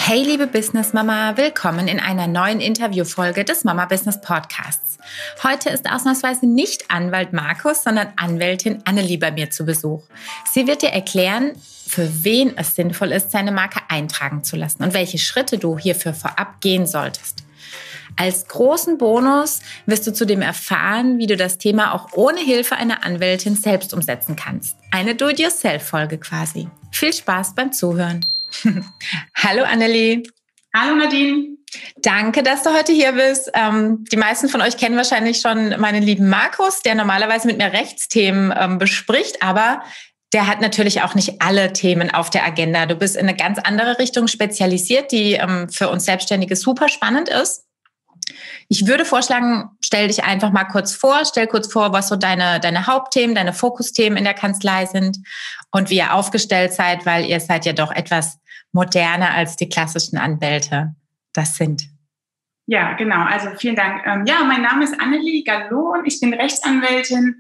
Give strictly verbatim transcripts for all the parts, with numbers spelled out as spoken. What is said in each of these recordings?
Hey liebe Business Mama, willkommen in einer neuen Interviewfolge des Mama Business Podcasts. Heute ist ausnahmsweise nicht Anwalt Markus, sondern Anwältin Annelie bei mir zu Besuch. Sie wird dir erklären, für wen es sinnvoll ist, seine Marke eintragen zu lassen und welche Schritte du hierfür vorab gehen solltest. Als großen Bonus wirst du zudem erfahren, wie du das Thema auch ohne Hilfe einer Anwältin selbst umsetzen kannst. Eine Do-it-yourself-Folge quasi. Viel Spaß beim Zuhören. Hallo Annelie. Hallo Nadine. Danke, dass du heute hier bist. Ähm, die meisten von euch kennen wahrscheinlich schon meinen lieben Markus, der normalerweise mit mir Rechtsthemen ähm, bespricht, aber der hat natürlich auch nicht alle Themen auf der Agenda. Du bist in eine ganz andere Richtung spezialisiert, die ähm, für uns Selbstständige super spannend ist. Ich würde vorschlagen, stell dich einfach mal kurz vor, stell kurz vor, was so deine, deine Hauptthemen, deine Fokusthemen in der Kanzlei sind und wie ihr aufgestellt seid, weil ihr seid ja doch etwas moderner als die klassischen Anwälte das sind. Ja, genau. Also vielen Dank. Ja, mein Name ist Annelie Gallo und ich bin Rechtsanwältin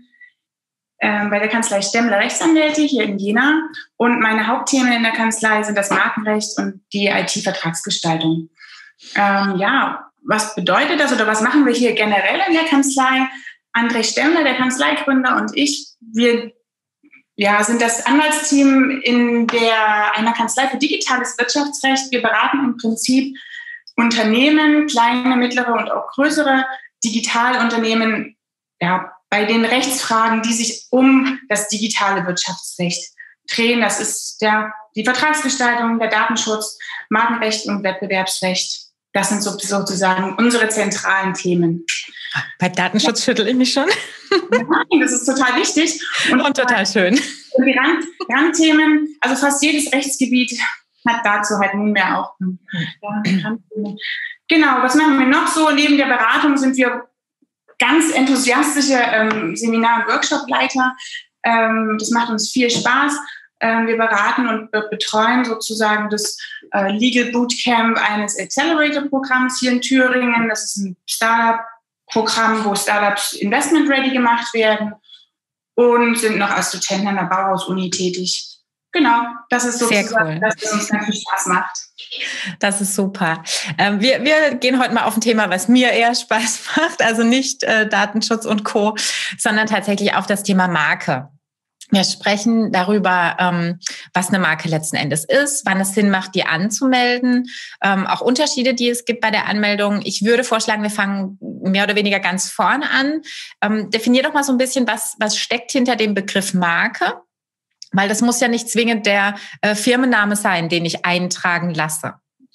bei der Kanzlei Stemmler Rechtsanwälte hier in Jena. Und meine Hauptthemen in der Kanzlei sind das Markenrecht und die I T-Vertragsgestaltung. Ähm, ja, was bedeutet das oder was machen wir hier generell in der Kanzlei? André Stemmler, der Kanzleigründer, und ich, wir ja, sind das Anwaltsteam in der, einer Kanzlei für digitales Wirtschaftsrecht. Wir beraten im Prinzip Unternehmen, kleine, mittlere und auch größere Digitalunternehmen, ja, bei den Rechtsfragen, die sich um das digitale Wirtschaftsrecht drehen. Das ist der, die Vertragsgestaltung, der Datenschutz, Markenrecht und Wettbewerbsrecht. Das sind sozusagen unsere zentralen Themen. Bei Datenschutz schüttel ich mich schon. Nein, das ist total wichtig. Und, und total schön. Die Rand, Randthemen, also fast jedes Rechtsgebiet hat dazu halt nunmehr auch ja, Randthemen. Genau, was machen wir noch so? Neben der Beratung sind wir ganz enthusiastische ähm, Seminar- und Workshopleiter. Ähm, das macht uns viel Spaß. Ähm, wir beraten und be- betreuen sozusagen das äh, Legal Bootcamp eines Accelerator-Programms hier in Thüringen. Das ist ein Startup-Programm, wo Startups investment-ready gemacht werden und sind noch als Studenten an der Bauhaus-Uni tätig. Genau, das ist sozusagen Sehr cool. das, was uns ganz viel Spaß macht. Das ist super. Ähm, wir, wir gehen heute mal auf ein Thema, was mir eher Spaß macht, also nicht äh, Datenschutz und Co., sondern tatsächlich auf das Thema Marke. Wir sprechen darüber, ähm, was eine Marke letzten Endes ist, wann es Sinn macht, die anzumelden, ähm, auch Unterschiede, die es gibt bei der Anmeldung. Ich würde vorschlagen, wir fangen mehr oder weniger ganz vorne an. Ähm, definier doch mal so ein bisschen, was, was steckt hinter dem Begriff Marke, weil das muss ja nicht zwingend der äh, Firmenname sein, den ich eintragen lasse.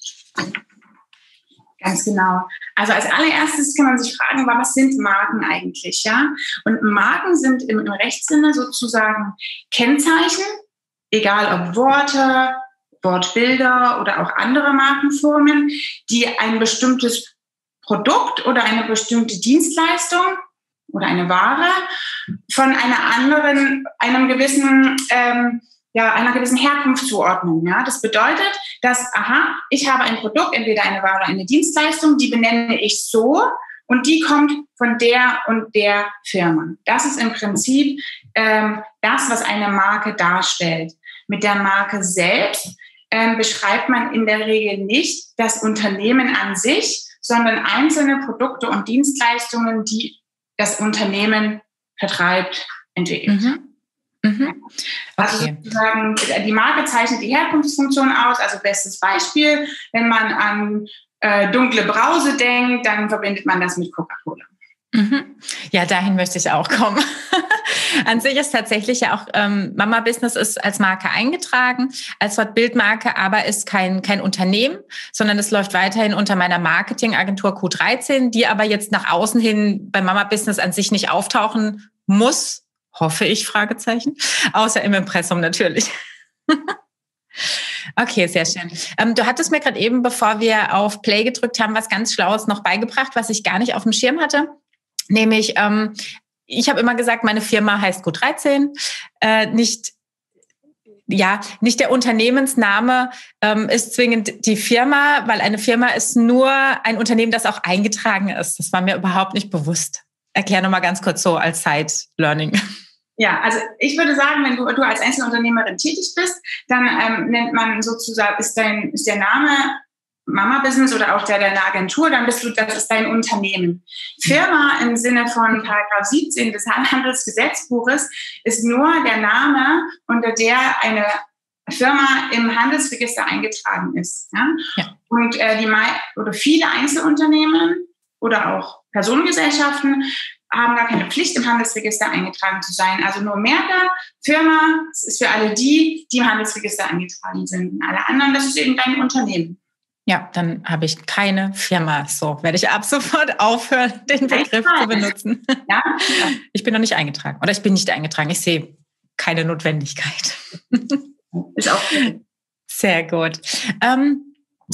Ganz genau. Also als allererstes kann man sich fragen, was sind Marken eigentlich, ja? Und Marken sind im, im Rechtssinne sozusagen Kennzeichen, egal ob Worte, Wortbilder oder auch andere Markenformen, die ein bestimmtes Produkt oder eine bestimmte Dienstleistung oder eine Ware von einer anderen, einem gewissen ähm, ja, einer gewissen Herkunft zuordnen. Ja? Das bedeutet, dass, aha, ich habe ein Produkt, entweder eine Ware oder eine Dienstleistung, die benenne ich so und die kommt von der und der Firma. Das ist im Prinzip ähm, das, was eine Marke darstellt. Mit der Marke selbst ähm, beschreibt man in der Regel nicht das Unternehmen an sich, sondern einzelne Produkte und Dienstleistungen, die das Unternehmen vertreibt, entwickelt. Mhm. Mhm. Okay. Also sozusagen, die Marke zeichnet die Herkunftsfunktion aus. Also bestes Beispiel, wenn man an äh, dunkle Brause denkt, dann verbindet man das mit Coca-Cola. Mhm. Ja, dahin möchte ich auch kommen. An sich ist tatsächlich ja auch ähm, Mama Business ist als Marke eingetragen, als Wort Bildmarke, aber ist kein kein Unternehmen, sondern es läuft weiterhin unter meiner Marketingagentur Q dreizehn, die aber jetzt nach außen hin bei Mama Business an sich nicht auftauchen muss. Hoffe ich, Fragezeichen. Außer im Impressum natürlich. Okay, sehr schön. Ähm, du hattest mir gerade eben, bevor wir auf Play gedrückt haben, was ganz Schlaues noch beigebracht, was ich gar nicht auf dem Schirm hatte. Nämlich, ähm, ich habe immer gesagt, meine Firma heißt Q dreizehn. Äh, nicht, ja, nicht der Unternehmensname ähm, ist zwingend die Firma, weil eine Firma ist nur ein Unternehmen, das auch eingetragen ist. Das war mir überhaupt nicht bewusst. Erklär nochmal ganz kurz so als Side-Learning. Ja, also ich würde sagen, wenn du, du als Einzelunternehmerin tätig bist, dann ähm, nennt man sozusagen, ist, dein, ist der Name Mama-Business oder auch der deiner Agentur, dann bist du, das ist dein Unternehmen. Firma im Sinne von Paragraph siebzehn des Handelsgesetzbuches ist nur der Name, unter der eine Firma im Handelsregister eingetragen ist. Ja? Ja. Und äh, die oder viele Einzelunternehmen oder auch Personengesellschaften haben gar keine Pflicht, im Handelsregister eingetragen zu sein. Also nur Merker, Firma, das ist für alle die, die im Handelsregister eingetragen sind. Und alle anderen, das ist eben dein Unternehmen. Ja, dann habe ich keine Firma. So werde ich ab sofort aufhören, den Begriff zu benutzen. Ja. Ich bin noch nicht eingetragen oder ich bin nicht eingetragen. Ich sehe keine Notwendigkeit. Ist auch gut. Sehr gut. Ähm,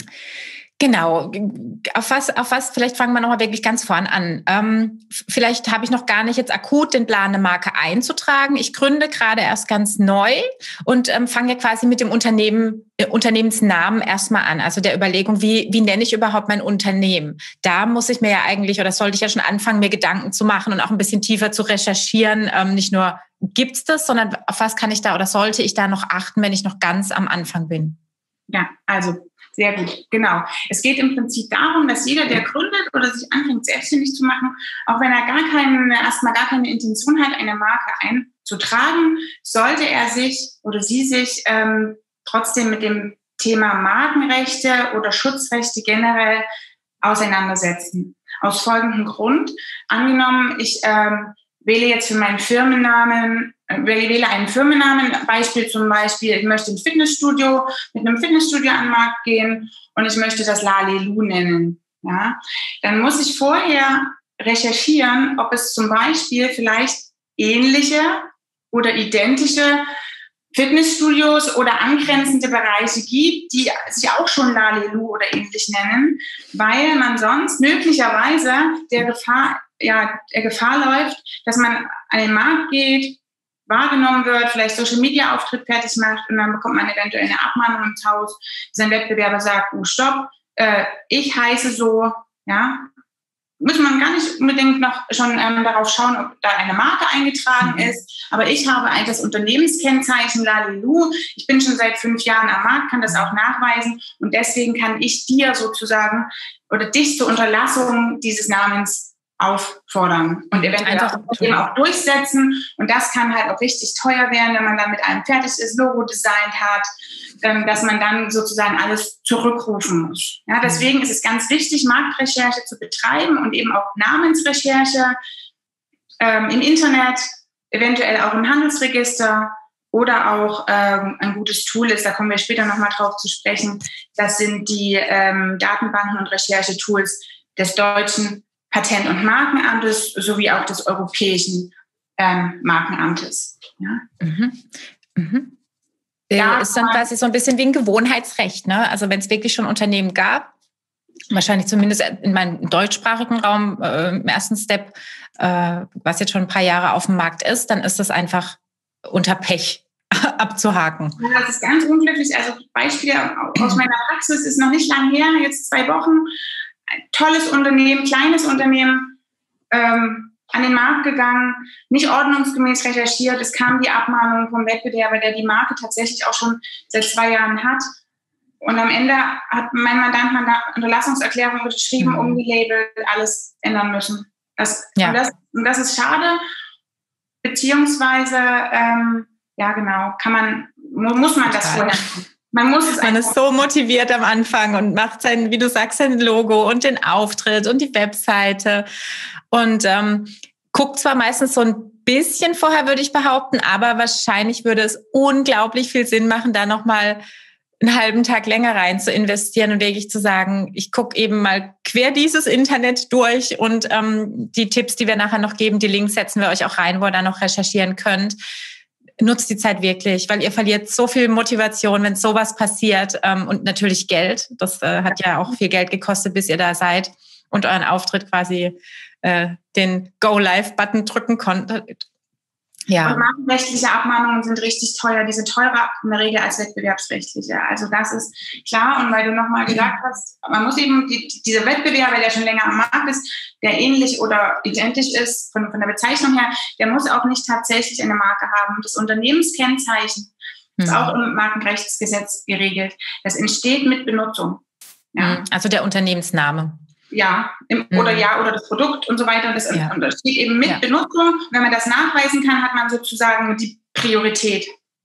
genau. Auf was, auf was, vielleicht fangen wir nochmal wirklich ganz vorn an. Ähm, vielleicht habe ich noch gar nicht jetzt akut den Plan, eine Marke einzutragen. Ich gründe gerade erst ganz neu und ähm, fange quasi mit dem Unternehmen, äh, Unternehmensnamen erstmal an. Also der Überlegung, wie, wie nenne ich überhaupt mein Unternehmen? Da muss ich mir ja eigentlich, oder sollte ich ja schon anfangen, mir Gedanken zu machen und auch ein bisschen tiefer zu recherchieren. Ähm, nicht nur, gibt's das, sondern auf was kann ich da oder sollte ich da noch achten, wenn ich noch ganz am Anfang bin? Ja, also sehr gut, genau. Es geht im Prinzip darum, dass jeder, der gründet oder sich anfängt, selbstständig zu machen, auch wenn er gar keine, erstmal gar keine Intention hat, eine Marke einzutragen, sollte er sich oder sie sich ähm, trotzdem mit dem Thema Markenrechte oder Schutzrechte generell auseinandersetzen. Aus folgendem Grund. Angenommen, ich ähm, wähle jetzt für meinen Firmennamen, äh, wähle einen Firmennamen, Beispiel zum Beispiel, ich möchte ein Fitnessstudio, mit einem Fitnessstudio an den Markt gehen und ich möchte das Lalelu nennen. Ja? Dann muss ich vorher recherchieren, ob es zum Beispiel vielleicht ähnliche oder identische Fitnessstudios oder angrenzende Bereiche gibt, die sich auch schon Lalelu oder ähnlich nennen, weil man sonst möglicherweise der Gefahr ja, der Gefahr läuft, dass man an den Markt geht, wahrgenommen wird, vielleicht Social-Media-Auftritt fertig macht und dann bekommt man eventuell eine Abmahnung ins Haus. Sein Wettbewerber sagt, oh stopp, äh, ich heiße so, ja, muss man gar nicht unbedingt noch schon ähm, darauf schauen, ob da eine Marke eingetragen mhm. ist, aber ich habe eigentlich das Unternehmenskennzeichen Lalelu, ich bin schon seit fünf Jahren am Markt, kann das auch nachweisen und deswegen kann ich dir sozusagen oder dich zur Unterlassung dieses Namens auffordern und eventuell auch, eben auch durchsetzen. Und das kann halt auch richtig teuer werden, wenn man dann mit einem fertiges Logo designt hat, ähm, dass man dann sozusagen alles zurückrufen muss. Ja, deswegen mhm. ist es ganz wichtig, Marktrecherche zu betreiben und eben auch Namensrecherche ähm, im Internet, eventuell auch im Handelsregister oder auch ähm, ein gutes Tool ist, da kommen wir später nochmal drauf zu sprechen, das sind die ähm, Datenbanken und Recherchetools des deutschen Patent- und Markenamtes sowie auch des europäischen ähm, Markenamtes. Ja. Mhm. Mhm. Ja, ist dann quasi so ein bisschen wie ein Gewohnheitsrecht, ne? Also wenn es wirklich schon Unternehmen gab, wahrscheinlich zumindest in meinem deutschsprachigen Raum äh, im ersten Step, äh, was jetzt schon ein paar Jahre auf dem Markt ist, dann ist das einfach unter Pech abzuhaken. Ja, das ist ganz unglücklich. Also Beispiele aus meiner Praxis ist noch nicht lange her, jetzt zwei Wochen. Ein tolles Unternehmen, kleines Unternehmen, ähm, an den Markt gegangen, nicht ordnungsgemäß recherchiert. Es kam die Abmahnung vom Wettbewerber, der die Marke tatsächlich auch schon seit zwei Jahren hat. Und am Ende hat mein Mandant eine Unterlassungserklärung geschrieben, mhm. umgelabelt, alles ändern müssen. Das, ja. und, das, und das ist schade, beziehungsweise, ähm, ja genau, kann man, muss man das vorher machen. Man muss es Man ist so motiviert am Anfang und macht sein, wie du sagst, sein Logo und den Auftritt und die Webseite und ähm, guckt zwar meistens so ein bisschen vorher, würde ich behaupten, aber wahrscheinlich würde es unglaublich viel Sinn machen, da nochmal einen halben Tag länger rein zu investieren und wirklich zu sagen, ich gucke eben mal quer dieses Internet durch und ähm, die Tipps, die wir nachher noch geben, die Links setzen wir euch auch rein, wo ihr da noch recherchieren könnt. Nutzt die Zeit wirklich, weil ihr verliert so viel Motivation, wenn sowas passiert ähm, und natürlich Geld. Das äh, hat ja auch viel Geld gekostet, bis ihr da seid und euren Auftritt quasi äh, den Go-Live-Button drücken konntet. Ja. Und markenrechtliche Abmahnungen sind richtig teuer. Die sind teurer in der Regel als wettbewerbsrechtliche. Also das ist klar. Und weil du nochmal gesagt hast, man muss eben die, dieser Wettbewerber, der schon länger am Markt ist, der ähnlich oder identisch ist von, von der Bezeichnung her, der muss auch nicht tatsächlich eine Marke haben. Das Unternehmenskennzeichen ist mhm. auch im Markenrechtsgesetz geregelt. Das entsteht mit Benutzung. Ja. Also der Unternehmensname. Ja, im, mhm. oder ja, oder das Produkt und so weiter. Und das, ja. und das steht eben mit ja. Benutzung. Wenn man das nachweisen kann, hat man sozusagen die Priorität.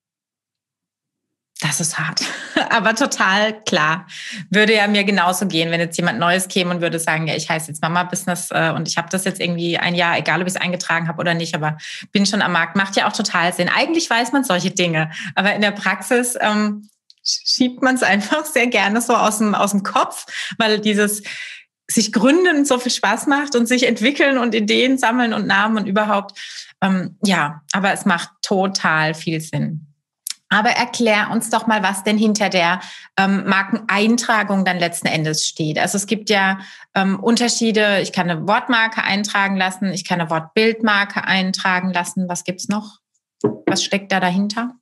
Das ist hart, aber total klar. Würde ja mir genauso gehen, wenn jetzt jemand Neues käme und würde sagen, ja, ich heiße jetzt Mama Business äh, und ich habe das jetzt irgendwie ein Jahr, egal ob ich es eingetragen habe oder nicht, aber bin schon am Markt. Macht ja auch total Sinn. Eigentlich weiß man solche Dinge, aber in der Praxis ähm, schiebt man es einfach sehr gerne so aus dem, aus dem Kopf, weil dieses sich gründen so viel Spaß macht und sich entwickeln und Ideen sammeln und Namen und überhaupt. Ähm, ja, aber es macht total viel Sinn. Aber erklär uns doch mal, was denn hinter der ähm, Markeneintragung dann letzten Endes steht. Also es gibt ja ähm, Unterschiede. Ich kann eine Wortmarke eintragen lassen, ich kann eine Wortbildmarke eintragen lassen. Was gibt's noch? Was steckt da dahinter?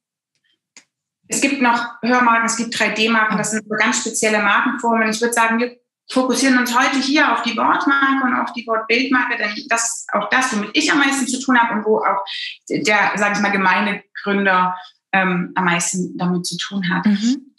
Es gibt noch Hörmarken, es gibt drei D Marken. Das sind so ganz spezielle Markenformen. Ich würde sagen, wir fokussieren uns heute hier auf die Wortmarke und auf die Wortbildmarke, denn das ist auch das, womit ich am meisten zu tun habe und wo auch der, sage ich mal, gemeine Gründer Ähm, am meisten damit zu tun hat. Mhm.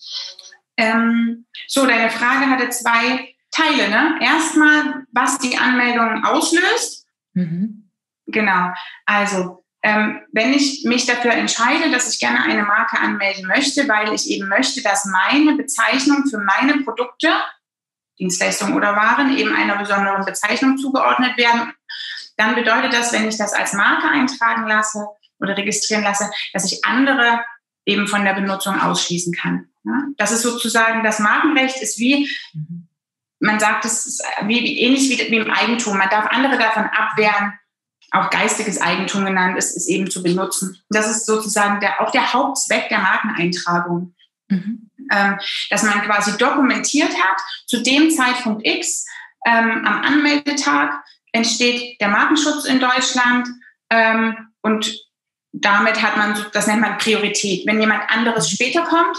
Ähm, so, deine Frage hatte zwei Teile, ne? Erstmal, was die Anmeldung auslöst. Mhm. Genau. Also, ähm, wenn ich mich dafür entscheide, dass ich gerne eine Marke anmelden möchte, weil ich eben möchte, dass meine Bezeichnung für meine Produkte, Dienstleistungen oder Waren, eben einer besonderen Bezeichnung zugeordnet werden, dann bedeutet das, wenn ich das als Marke eintragen lasse, oder registrieren lasse, dass ich andere eben von der Benutzung ausschließen kann. Ja? Das ist sozusagen, das Markenrecht ist wie, man sagt, es ist wie, wie, ähnlich wie, wie im Eigentum. Man darf andere davon abwehren, auch geistiges Eigentum genannt ist, ist eben zu benutzen. Das ist sozusagen der, auch der Hauptzweck der Markeneintragung. Mhm. Ähm, dass man quasi dokumentiert hat, zu dem Zeitpunkt X, ähm, am Anmeldetag entsteht der Markenschutz in Deutschland ähm, und damit hat man, das nennt man Priorität. Wenn jemand anderes später kommt,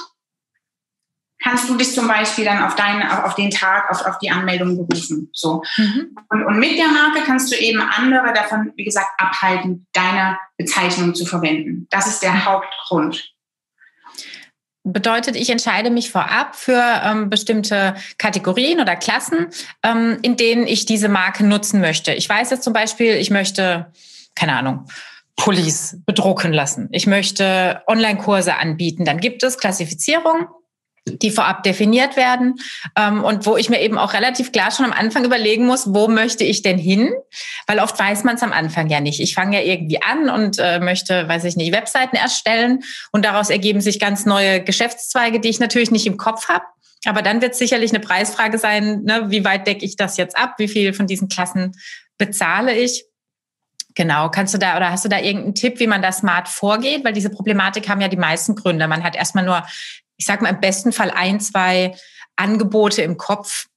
kannst du dich zum Beispiel dann auf, deine, auf den Tag, auf, auf die Anmeldung berufen. So. Mhm. Und, und mit der Marke kannst du eben andere davon, wie gesagt, abhalten, deine Bezeichnung zu verwenden. Das ist der Hauptgrund. Bedeutet, ich entscheide mich vorab für ähm, bestimmte Kategorien oder Klassen, ähm, in denen ich diese Marke nutzen möchte. Ich weiß jetzt zum Beispiel, ich möchte, keine Ahnung, Pullis bedrucken lassen. Ich möchte Online-Kurse anbieten. Dann gibt es Klassifizierungen, die vorab definiert werden ähm, und wo ich mir eben auch relativ klar schon am Anfang überlegen muss, wo möchte ich denn hin? Weil oft weiß man es am Anfang ja nicht. Ich fange ja irgendwie an und äh, möchte, weiß ich nicht, Webseiten erstellen und daraus ergeben sich ganz neue Geschäftszweige, die ich natürlich nicht im Kopf habe. Aber dann wird es sicherlich eine Preisfrage sein, ne, wie weit decke ich das jetzt ab? Wie viel von diesen Klassen bezahle ich? Genau, kannst du da oder hast du da irgendeinen Tipp, wie man da smart vorgeht? Weil diese Problematik haben ja die meisten Gründer. Man hat erstmal nur, ich sag mal, im besten Fall ein, zwei Angebote im Kopf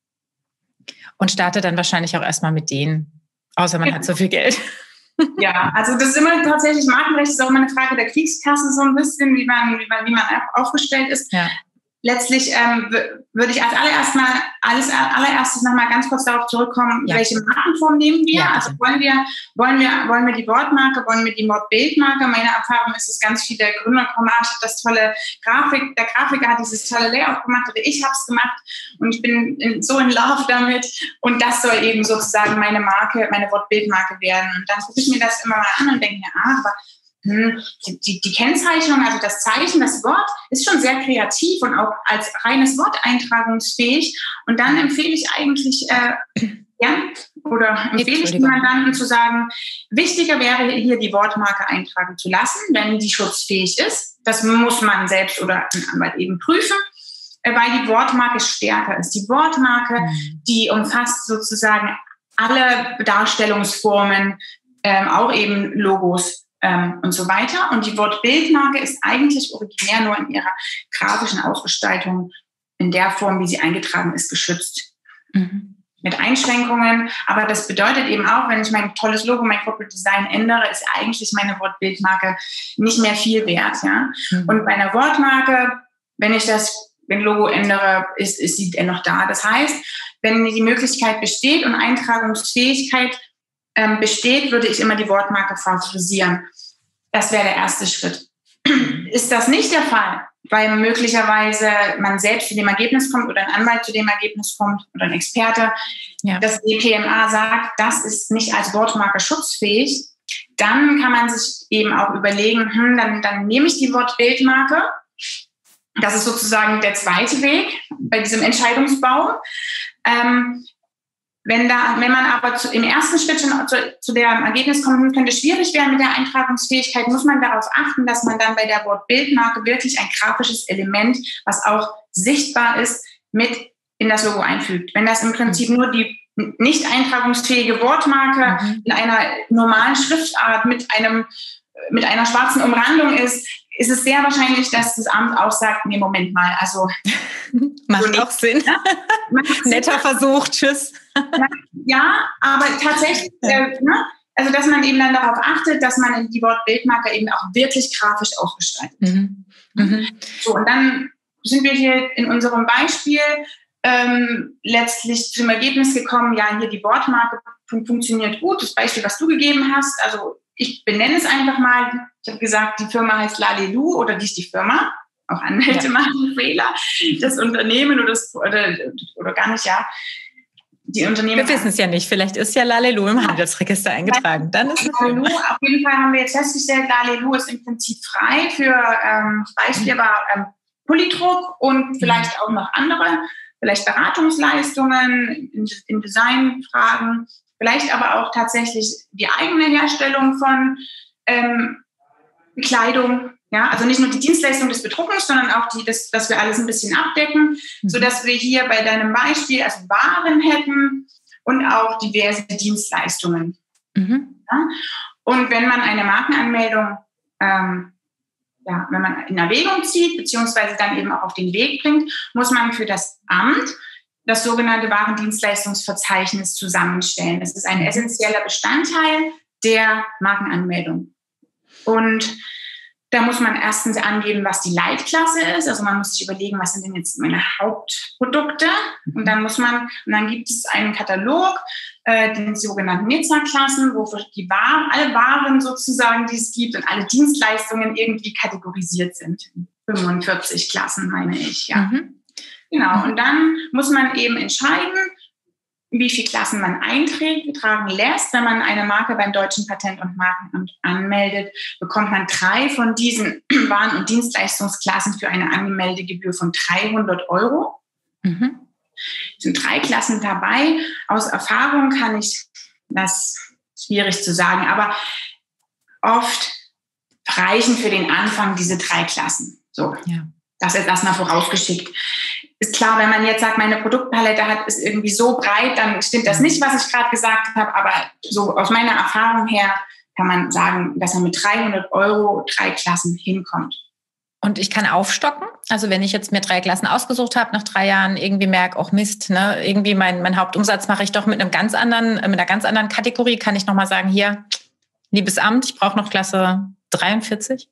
und startet dann wahrscheinlich auch erstmal mit denen, außer man ja. hat so viel Geld. Ja, also das ist immer tatsächlich, Markenrecht ist auch immer eine Frage der Kriegskasse so ein bisschen, wie man, wie man, wie man aufgestellt ist. Ja. Letztlich ähm, w- würde ich als allererst mal, alles, allererstes noch mal ganz kurz darauf zurückkommen, ja. welche Markenform nehmen wir? Ja, also wollen wir, wollen wir, wollen wir die Wortmarke, wollen wir die Wortbildmarke? Meine Erfahrung ist, dass ganz viele Gründer kommen, ah, ich habe das tolle Grafik, der Grafiker hat dieses tolle Layout gemacht oder ich habe es gemacht und ich bin in, so in love damit und das soll eben sozusagen meine Marke, meine Wortbildmarke werden. Und dann gucke ich mir das immer mal an und denke mir, ah, aber Die, die, die Kennzeichnung, also das Zeichen, das Wort, ist schon sehr kreativ und auch als reines Wort eintragungsfähig. Und dann empfehle ich eigentlich, äh, ja, oder empfehle ich den Mandanten zu sagen, wichtiger wäre hier die Wortmarke eintragen zu lassen, wenn die schutzfähig ist. Das muss man selbst oder ein Anwalt eben prüfen, äh, weil die Wortmarke stärker ist. Die Wortmarke, die umfasst sozusagen alle Darstellungsformen, ähm, auch eben Logos, Ähm, und so weiter. Und die Wortbildmarke ist eigentlich originär nur in ihrer grafischen Ausgestaltung in der Form, wie sie eingetragen ist, geschützt. Mhm. Mit Einschränkungen. Aber das bedeutet eben auch, wenn ich mein tolles Logo, mein Corporate Design ändere, ist eigentlich meine Wortbildmarke nicht mehr viel wert. Ja? Mhm. Und bei einer Wortmarke, wenn ich das wenn Logo ändere, ist, ist sie dennoch da. Das heißt, wenn die Möglichkeit besteht und Eintragungsfähigkeit besteht, würde ich immer die Wortmarke favorisieren. Das wäre der erste Schritt. ist das nicht der Fall, weil möglicherweise man selbst zu dem Ergebnis kommt oder ein Anwalt zu dem Ergebnis kommt oder ein Experte, ja. das D P M A sagt, das ist nicht als Wortmarke schutzfähig, dann kann man sich eben auch überlegen, hm, dann, dann nehme ich die Wortbildmarke. Das ist sozusagen der zweite Weg bei diesem Entscheidungsbaum. Ähm, wenn, da, wenn man aber zu, im ersten Schritt schon zu, zu dem Ergebnis kommt, könnte schwierig werden mit der Eintragungsfähigkeit, muss man darauf achten, dass man dann bei der Wortbildmarke wirklich ein grafisches Element, was auch sichtbar ist, mit in das Logo einfügt. Wenn das im Prinzip nur die nicht eintragungsfähige Wortmarke mhm. in einer normalen Schriftart mit einem mit einer schwarzen Umrandung ist, ist es sehr wahrscheinlich, dass das Amt auch sagt, nee, Moment mal, also macht so auch Sinn. Ja? Macht Netter Sinn. Versuch, tschüss. Ja, aber tatsächlich, äh, ne? also dass man eben dann darauf achtet, dass man die Wortbildmarke eben auch wirklich grafisch aufgestaltet. Mhm. Mhm. So, und dann sind wir hier in unserem Beispiel ähm, letztlich zum Ergebnis gekommen, ja, hier die Wortmarke funktioniert gut, das Beispiel, was du gegeben hast, also ich benenne es einfach mal. Ich habe gesagt, die Firma heißt Lalelu oder die ist die Firma. Auch Anwälte ja. machen Fehler. Das Unternehmen oder, das, oder, oder gar nicht, ja. Die Unternehmen. Wir wissen es ja nicht. Vielleicht ist ja Lalelu im Handelsregister eingetragen. Dann ist es Lalelu. Auf jeden Fall haben wir jetzt festgestellt, Lalelu ist im Prinzip frei für ähm, Beispiel war ähm, Polydruck und vielleicht auch noch andere, vielleicht Beratungsleistungen in, in Designfragen. Vielleicht aber auch tatsächlich die eigene Herstellung von ähm, Kleidung, ja, also nicht nur die Dienstleistung des Bedruckens, sondern auch die, das, dass wir alles ein bisschen abdecken, mhm. sodass wir hier bei deinem Beispiel also Waren hätten und auch diverse Dienstleistungen. Mhm. Ja? Und wenn man eine Markenanmeldung, ähm, ja, wenn man in Erwägung zieht, beziehungsweise dann eben auch auf den Weg bringt, muss man für das Amt das sogenannte Warendienstleistungsverzeichnis zusammenstellen. Das ist ein essentieller Bestandteil der Markenanmeldung. Und da muss man erstens angeben, was die Leitklasse ist. Also man muss sich überlegen, was sind denn jetzt meine Hauptprodukte? Und dann muss man, und dann gibt es einen Katalog, äh, den sogenannten Nizza-Klassen, wo die Waren, alle Waren sozusagen, die es gibt und alle Dienstleistungen irgendwie kategorisiert sind. fünfundvierzig Klassen, meine ich, ja. Mhm. Genau, und dann muss man eben entscheiden, wie viele Klassen man eintragen lässt. Wenn man eine Marke beim Deutschen Patent- und Markenamt anmeldet, bekommt man drei von diesen Waren- und Dienstleistungsklassen für eine Anmeldegebühr von dreihundert Euro. Mhm. Es sind drei Klassen dabei. Aus Erfahrung kann ich, das schwierig zu sagen, aber oft reichen für den Anfang diese drei Klassen. So, ja. Das ist erstmal vorausgeschickt. Ist klar, wenn man jetzt sagt, meine Produktpalette hat, ist irgendwie so breit, dann stimmt das nicht, was ich gerade gesagt habe. Aber so aus meiner Erfahrung her kann man sagen, dass man mit dreihundert Euro drei Klassen hinkommt. Und ich kann aufstocken? Also wenn ich jetzt mir drei Klassen ausgesucht habe, nach drei Jahren irgendwie merke, oh Mist, ne, irgendwie mein, mein Hauptumsatz mache ich doch mit einem ganz anderen, mit einer ganz anderen Kategorie, kann ich nochmal sagen, hier, liebes Amt, ich brauche noch Klasse dreiundvierzig?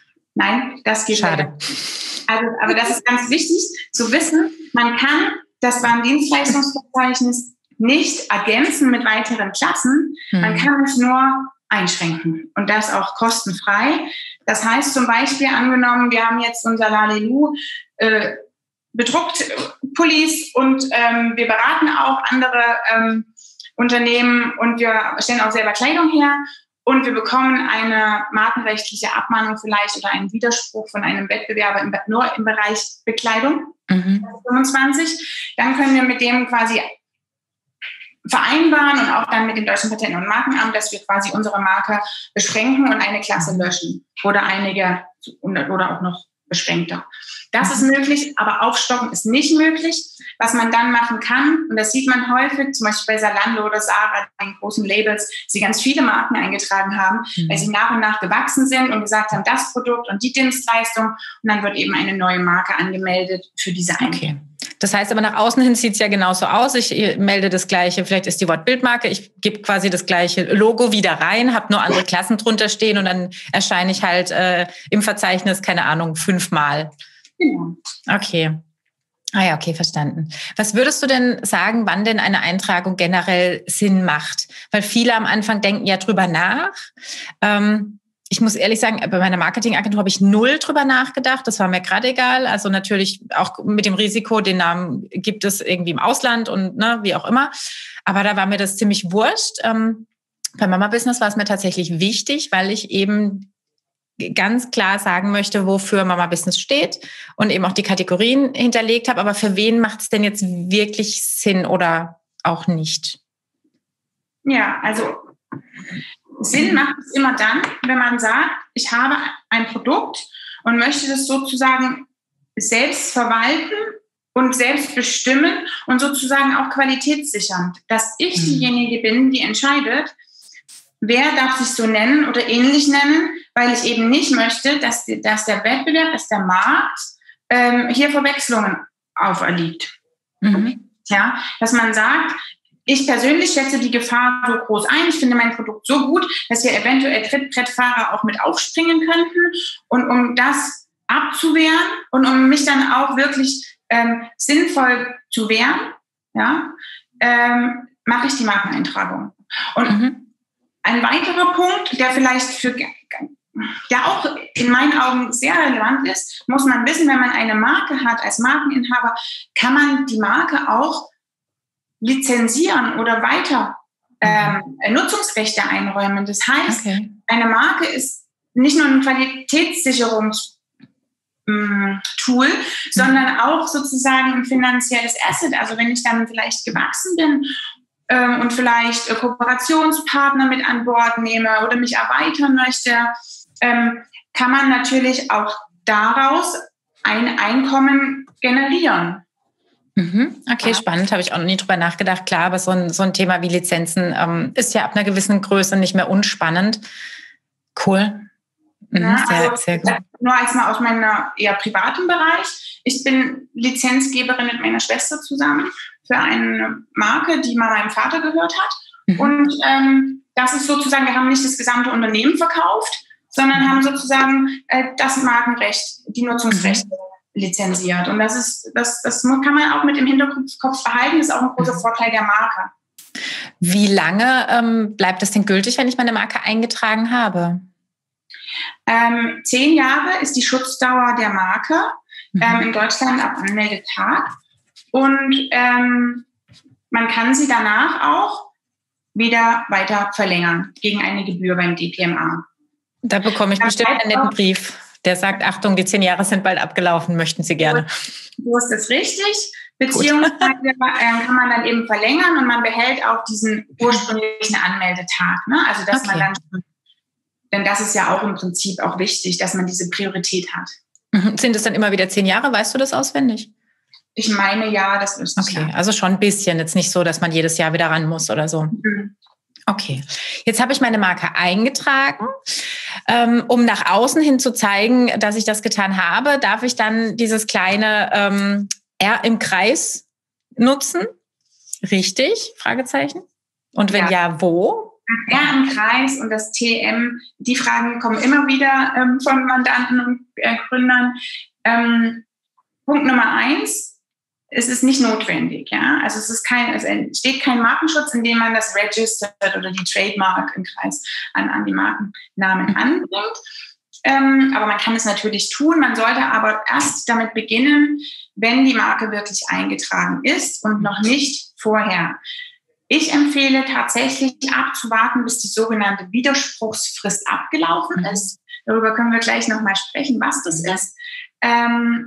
Nein, das geht Schade. Nicht. Also, aber das ist ganz wichtig zu wissen. Man kann das Warendienstleistungsverzeichnis nicht ergänzen mit weiteren Klassen. Mhm. Man kann es nur einschränken und das auch kostenfrei. Das heißt zum Beispiel angenommen, wir haben jetzt unser Lalelu äh, bedruckt Pullis und ähm, wir beraten auch andere ähm, Unternehmen und wir stellen auch selber Kleidung her. Und wir bekommen eine markenrechtliche Abmahnung vielleicht oder einen Widerspruch von einem Wettbewerber im, nur im Bereich Bekleidung, mhm. fünfundzwanzig. Dann können wir mit dem quasi vereinbaren und auch dann mit dem Deutschen Patent- und Markenamt, dass wir quasi unsere Marke beschränken und eine Klasse löschen oder einige oder auch noch beschränkter. Das ist möglich, aber aufstocken ist nicht möglich. Was man dann machen kann, und das sieht man häufig, zum Beispiel bei Zalando oder Zara, den großen Labels, sie ganz viele Marken eingetragen haben, mhm. weil sie nach und nach gewachsen sind und gesagt haben, das Produkt und die Dienstleistung. Und dann wird eben eine neue Marke angemeldet für diese eine. Okay. Das heißt aber, nach außen hin sieht es ja genauso aus. Ich melde das Gleiche, vielleicht ist die Wortbildmarke, ich gebe quasi das gleiche Logo wieder rein, habe nur andere Klassen drunter stehen und dann erscheine ich halt äh, im Verzeichnis, keine Ahnung, fünfmal. Genau. Okay. Ah ja, okay, verstanden. Was würdest du denn sagen, wann denn eine Eintragung generell Sinn macht? Weil viele am Anfang denken ja drüber nach. Ähm, ich muss ehrlich sagen, bei meiner Marketingagentur habe ich null drüber nachgedacht. Das war mir gerade egal. Also natürlich auch mit dem Risiko, den Namen gibt es irgendwie im Ausland und ne, wie auch immer. Aber da war mir das ziemlich wurscht. Ähm, bei Mama Business war es mir tatsächlich wichtig, weil ich eben ganz klar sagen möchte, wofür Mama Business steht und eben auch die Kategorien hinterlegt habe. Aber für wen macht es denn jetzt wirklich Sinn oder auch nicht? Ja, also Sinn macht es immer dann, wenn man sagt, ich habe ein Produkt und möchte das sozusagen selbst verwalten und selbst bestimmen und sozusagen auch qualitätssichern, dass ich mhm. diejenige bin, die entscheidet, wer darf sich so nennen oder ähnlich nennen, weil ich eben nicht möchte, dass, die, dass der Wettbewerb, dass der Markt ähm, hier Verwechslungen auferlegt. Mhm. Ja, dass man sagt, ich persönlich schätze die Gefahr so groß ein. Ich finde mein Produkt so gut, dass hier eventuell Trittbrettfahrer auch mit aufspringen könnten. Und um das abzuwehren und um mich dann auch wirklich ähm, sinnvoll zu wehren, ja, ähm, mache ich die Markeneintragung. Und mhm. ein weiterer Punkt, der vielleicht für ja auch in meinen Augen sehr relevant ist, muss man wissen, wenn man eine Marke hat als Markeninhaber, kann man die Marke auch lizenzieren oder weiter ähm, Nutzungsrechte einräumen. Das heißt, okay. eine Marke ist nicht nur ein Qualitätssicherungstool, Tool, sondern auch sozusagen ein finanzielles Asset. Also wenn ich dann vielleicht gewachsen bin ähm, und vielleicht äh, Kooperationspartner mit an Bord nehme oder mich erweitern möchte, ähm, kann man natürlich auch daraus ein Einkommen generieren. Mhm. Okay, ja. Spannend, habe ich auch noch nie drüber nachgedacht. Klar, aber so ein, so ein Thema wie Lizenzen ähm, ist ja ab einer gewissen Größe nicht mehr unspannend. Cool. Mhm, ja, sehr, also, sehr gut. Nur als mal aus meinem eher privaten Bereich. Ich bin Lizenzgeberin mit meiner Schwester zusammen für eine Marke, die mal meinem Vater gehört hat. Mhm. Und ähm, das ist sozusagen, wir haben nicht das gesamte Unternehmen verkauft, sondern mhm. haben sozusagen äh, das Markenrecht, die Nutzungsrechte mhm. lizenziert. Und das ist, das, das kann man auch mit im Hinterkopf behalten, das ist auch ein großer Vorteil der Marke. Wie lange ähm, bleibt es denn gültig, wenn ich meine Marke eingetragen habe? Ähm, zehn Jahre ist die Schutzdauer der Marke, mhm. ähm, in Deutschland ab Anmeldetag. Und ähm, man kann sie danach auch wieder weiter verlängern gegen eine Gebühr beim D P M A. Da bekomme ich das bestimmt einen netten Brief. Der sagt, Achtung, die zehn Jahre sind bald abgelaufen, möchten Sie gerne. So ist das richtig. Beziehungsweise äh, kann man dann eben verlängern und man behält auch diesen ursprünglichen Anmeldetag. Ne? Also dass okay. man dann schon, denn das ist ja auch im Prinzip auch wichtig, dass man diese Priorität hat. Mhm. Sind es dann immer wieder zehn Jahre? Weißt du das auswendig? Ich meine ja, das ist okay. Ja. Also schon ein bisschen. Jetzt nicht so, dass man jedes Jahr wieder ran muss oder so. Mhm. Okay, jetzt habe ich meine Marke eingetragen. Ähm, um nach außen hin zu zeigen, dass ich das getan habe, darf ich dann dieses kleine ähm, R im Kreis nutzen? Richtig? Fragezeichen. Und wenn ja, ja wo? R im Kreis und das T M, die Fragen kommen immer wieder ähm, von Mandanten und äh, Gründern. Ähm, Punkt Nummer eins. Es ist nicht notwendig, ja. Also es ist kein, es entsteht kein Markenschutz, indem man das registered oder die Trademark im Kreis an, an die Markennamen anbringt. Ähm, aber man kann es natürlich tun. Man sollte aber erst damit beginnen, wenn die Marke wirklich eingetragen ist und noch nicht vorher. Ich empfehle tatsächlich abzuwarten, bis die sogenannte Widerspruchsfrist abgelaufen ist. Darüber können wir gleich nochmal sprechen, was das ist. Ähm,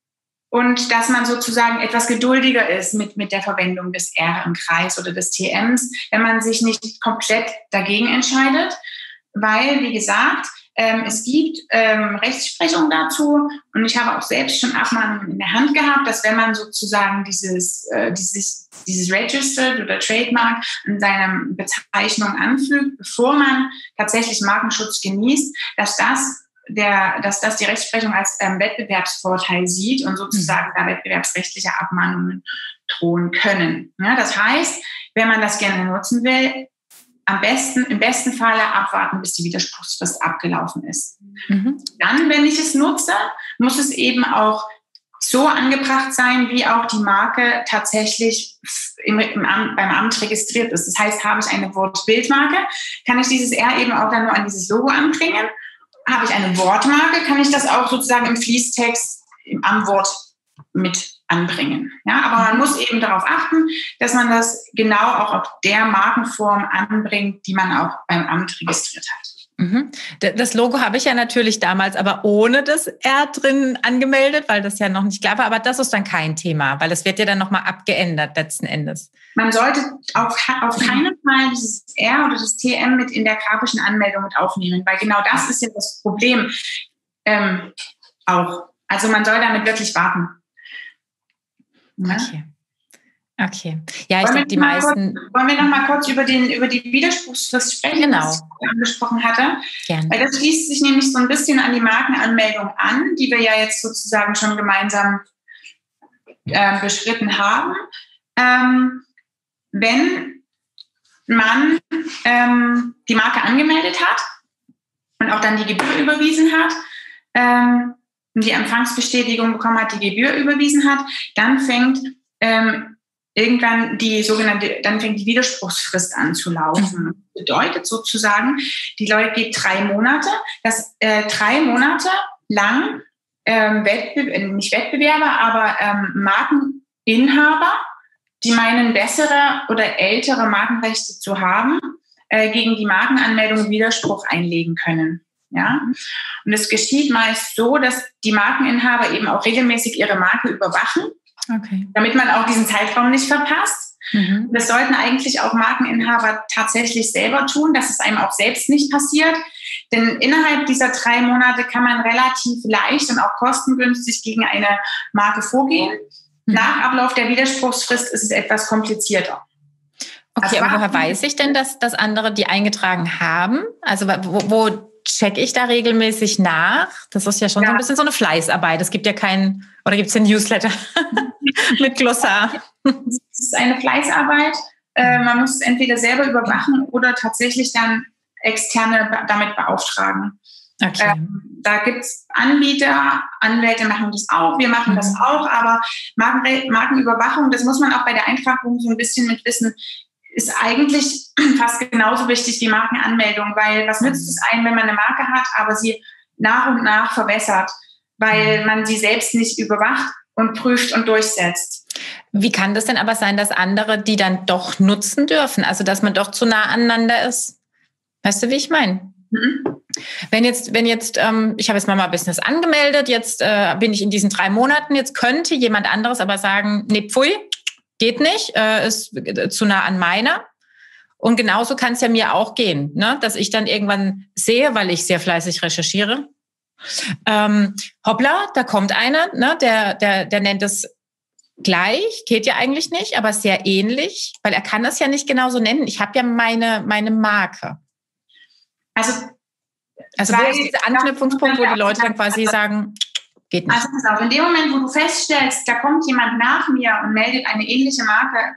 Und dass man sozusagen etwas geduldiger ist mit, mit der Verwendung des R im Kreis oder des T Ms, wenn man sich nicht komplett dagegen entscheidet. Weil, wie gesagt, ähm, es gibt ähm, Rechtsprechung dazu. Und ich habe auch selbst schon Abmahnungen in der Hand gehabt, dass wenn man sozusagen dieses, äh, dieses, dieses Registered oder Trademark an seiner Bezeichnung anfügt, bevor man tatsächlich Markenschutz genießt, dass das Der, dass das die Rechtsprechung als ähm, Wettbewerbsvorteil sieht und sozusagen da wettbewerbsrechtliche Abmahnungen drohen können. Ja, das heißt, wenn man das gerne nutzen will, am besten, im besten Falle abwarten, bis die Widerspruchsfrist abgelaufen ist. Mhm. Dann, wenn ich es nutze, muss es eben auch so angebracht sein, wie auch die Marke tatsächlich im, im Amt, beim Amt registriert ist. Das heißt, habe ich eine Wort-Bild-Marke, kann ich dieses R eben auch dann nur an dieses Logo anbringen. habe ich eine Wortmarke, kann ich das auch sozusagen im Fließtext am Wort mit anbringen. Ja, aber man muss eben darauf achten, dass man das genau auch auf der Markenform anbringt, die man auch beim Amt registriert hat. Mhm. Das Logo habe ich ja natürlich damals aber ohne das R drin angemeldet, weil das ja noch nicht klar war. Aber das ist dann kein Thema, weil es wird ja dann nochmal abgeändert letzten Endes. Man sollte auf, auf keinen Fall dieses R oder das T M mit in der grafischen Anmeldung mit aufnehmen, weil genau das ist ja das Problem ähm, auch. Also man soll damit wirklich warten. Ja? Okay. Okay. Ja, ich glaube, die meisten... Kurz, wollen wir noch mal kurz über, den, über die Widerspruchsfrist sprechen, genau. was ich angesprochen hatte? Gerne. Weil das schließt sich nämlich so ein bisschen an die Markenanmeldung an, die wir ja jetzt sozusagen schon gemeinsam äh, beschritten haben. Ähm, wenn man ähm, die Marke angemeldet hat und auch dann die Gebühr überwiesen hat, ähm, die Empfangsbestätigung bekommen hat, die Gebühr überwiesen hat, dann fängt ähm, irgendwann die sogenannte, dann fängt die Widerspruchsfrist an zu laufen. Das bedeutet sozusagen, die Leute geht drei Monate, dass äh, drei Monate lang ähm, Wettbe- nicht Wettbewerber, aber ähm, Markeninhaber, die meinen, bessere oder ältere Markenrechte zu haben, äh, gegen die Markenanmeldung Widerspruch einlegen können. Ja? Und es geschieht meist so, dass die Markeninhaber eben auch regelmäßig ihre Marke überwachen, okay, damit man auch diesen Zeitraum nicht verpasst. Mhm. Das sollten eigentlich auch Markeninhaber tatsächlich selber tun, dass es einem auch selbst nicht passiert. Denn innerhalb dieser drei Monate kann man relativ leicht und auch kostengünstig gegen eine Marke vorgehen. Mhm. Nach Ablauf der Widerspruchsfrist ist es etwas komplizierter. Okay, also, aber woher weiß ich denn, dass, dass andere die eingetragen haben? Also wo, wo checke ich da regelmäßig nach? Das ist ja schon ja. so ein bisschen so eine Fleißarbeit. Es gibt ja keinen, oder gibt es den Newsletter mit Glossar? Es ist eine Fleißarbeit. Äh, man muss es entweder selber überwachen oder tatsächlich dann Externe damit beauftragen. Okay. Ähm, da gibt es Anbieter, Anwälte machen das auch, wir machen mhm. das auch, aber Marken, Markenüberwachung, das muss man auch bei der Eintragung so ein bisschen mit wissen, ist eigentlich fast genauso wichtig wie Markenanmeldung, weil was nützt es einem, wenn man eine Marke hat, aber sie nach und nach verwässert, weil man sie selbst nicht überwacht und prüft und durchsetzt. Wie kann das denn aber sein, dass andere die dann doch nutzen dürfen, also dass man doch zu nah aneinander ist? Weißt du, wie ich meine? Mhm. Wenn jetzt, wenn jetzt, ähm, ich habe jetzt Mama Business angemeldet, jetzt äh, bin ich in diesen drei Monaten, jetzt könnte jemand anderes aber sagen, nee, pfui, geht nicht, äh, ist zu nah an meiner. Und genauso kann es ja mir auch gehen, ne? Dass ich dann irgendwann sehe, weil ich sehr fleißig recherchiere, ähm, hoppla, da kommt einer, ne? der, der, der nennt es gleich, geht ja eigentlich nicht, aber sehr ähnlich, weil er kann das ja nicht genauso nennen. Ich habe ja meine, meine Marke. Also, also wo ist dieser Anknüpfungspunkt, wo die Leute dann quasi sagen, geht nicht? Also pass auf, in dem Moment, wo du feststellst, da kommt jemand nach mir und meldet eine ähnliche Marke,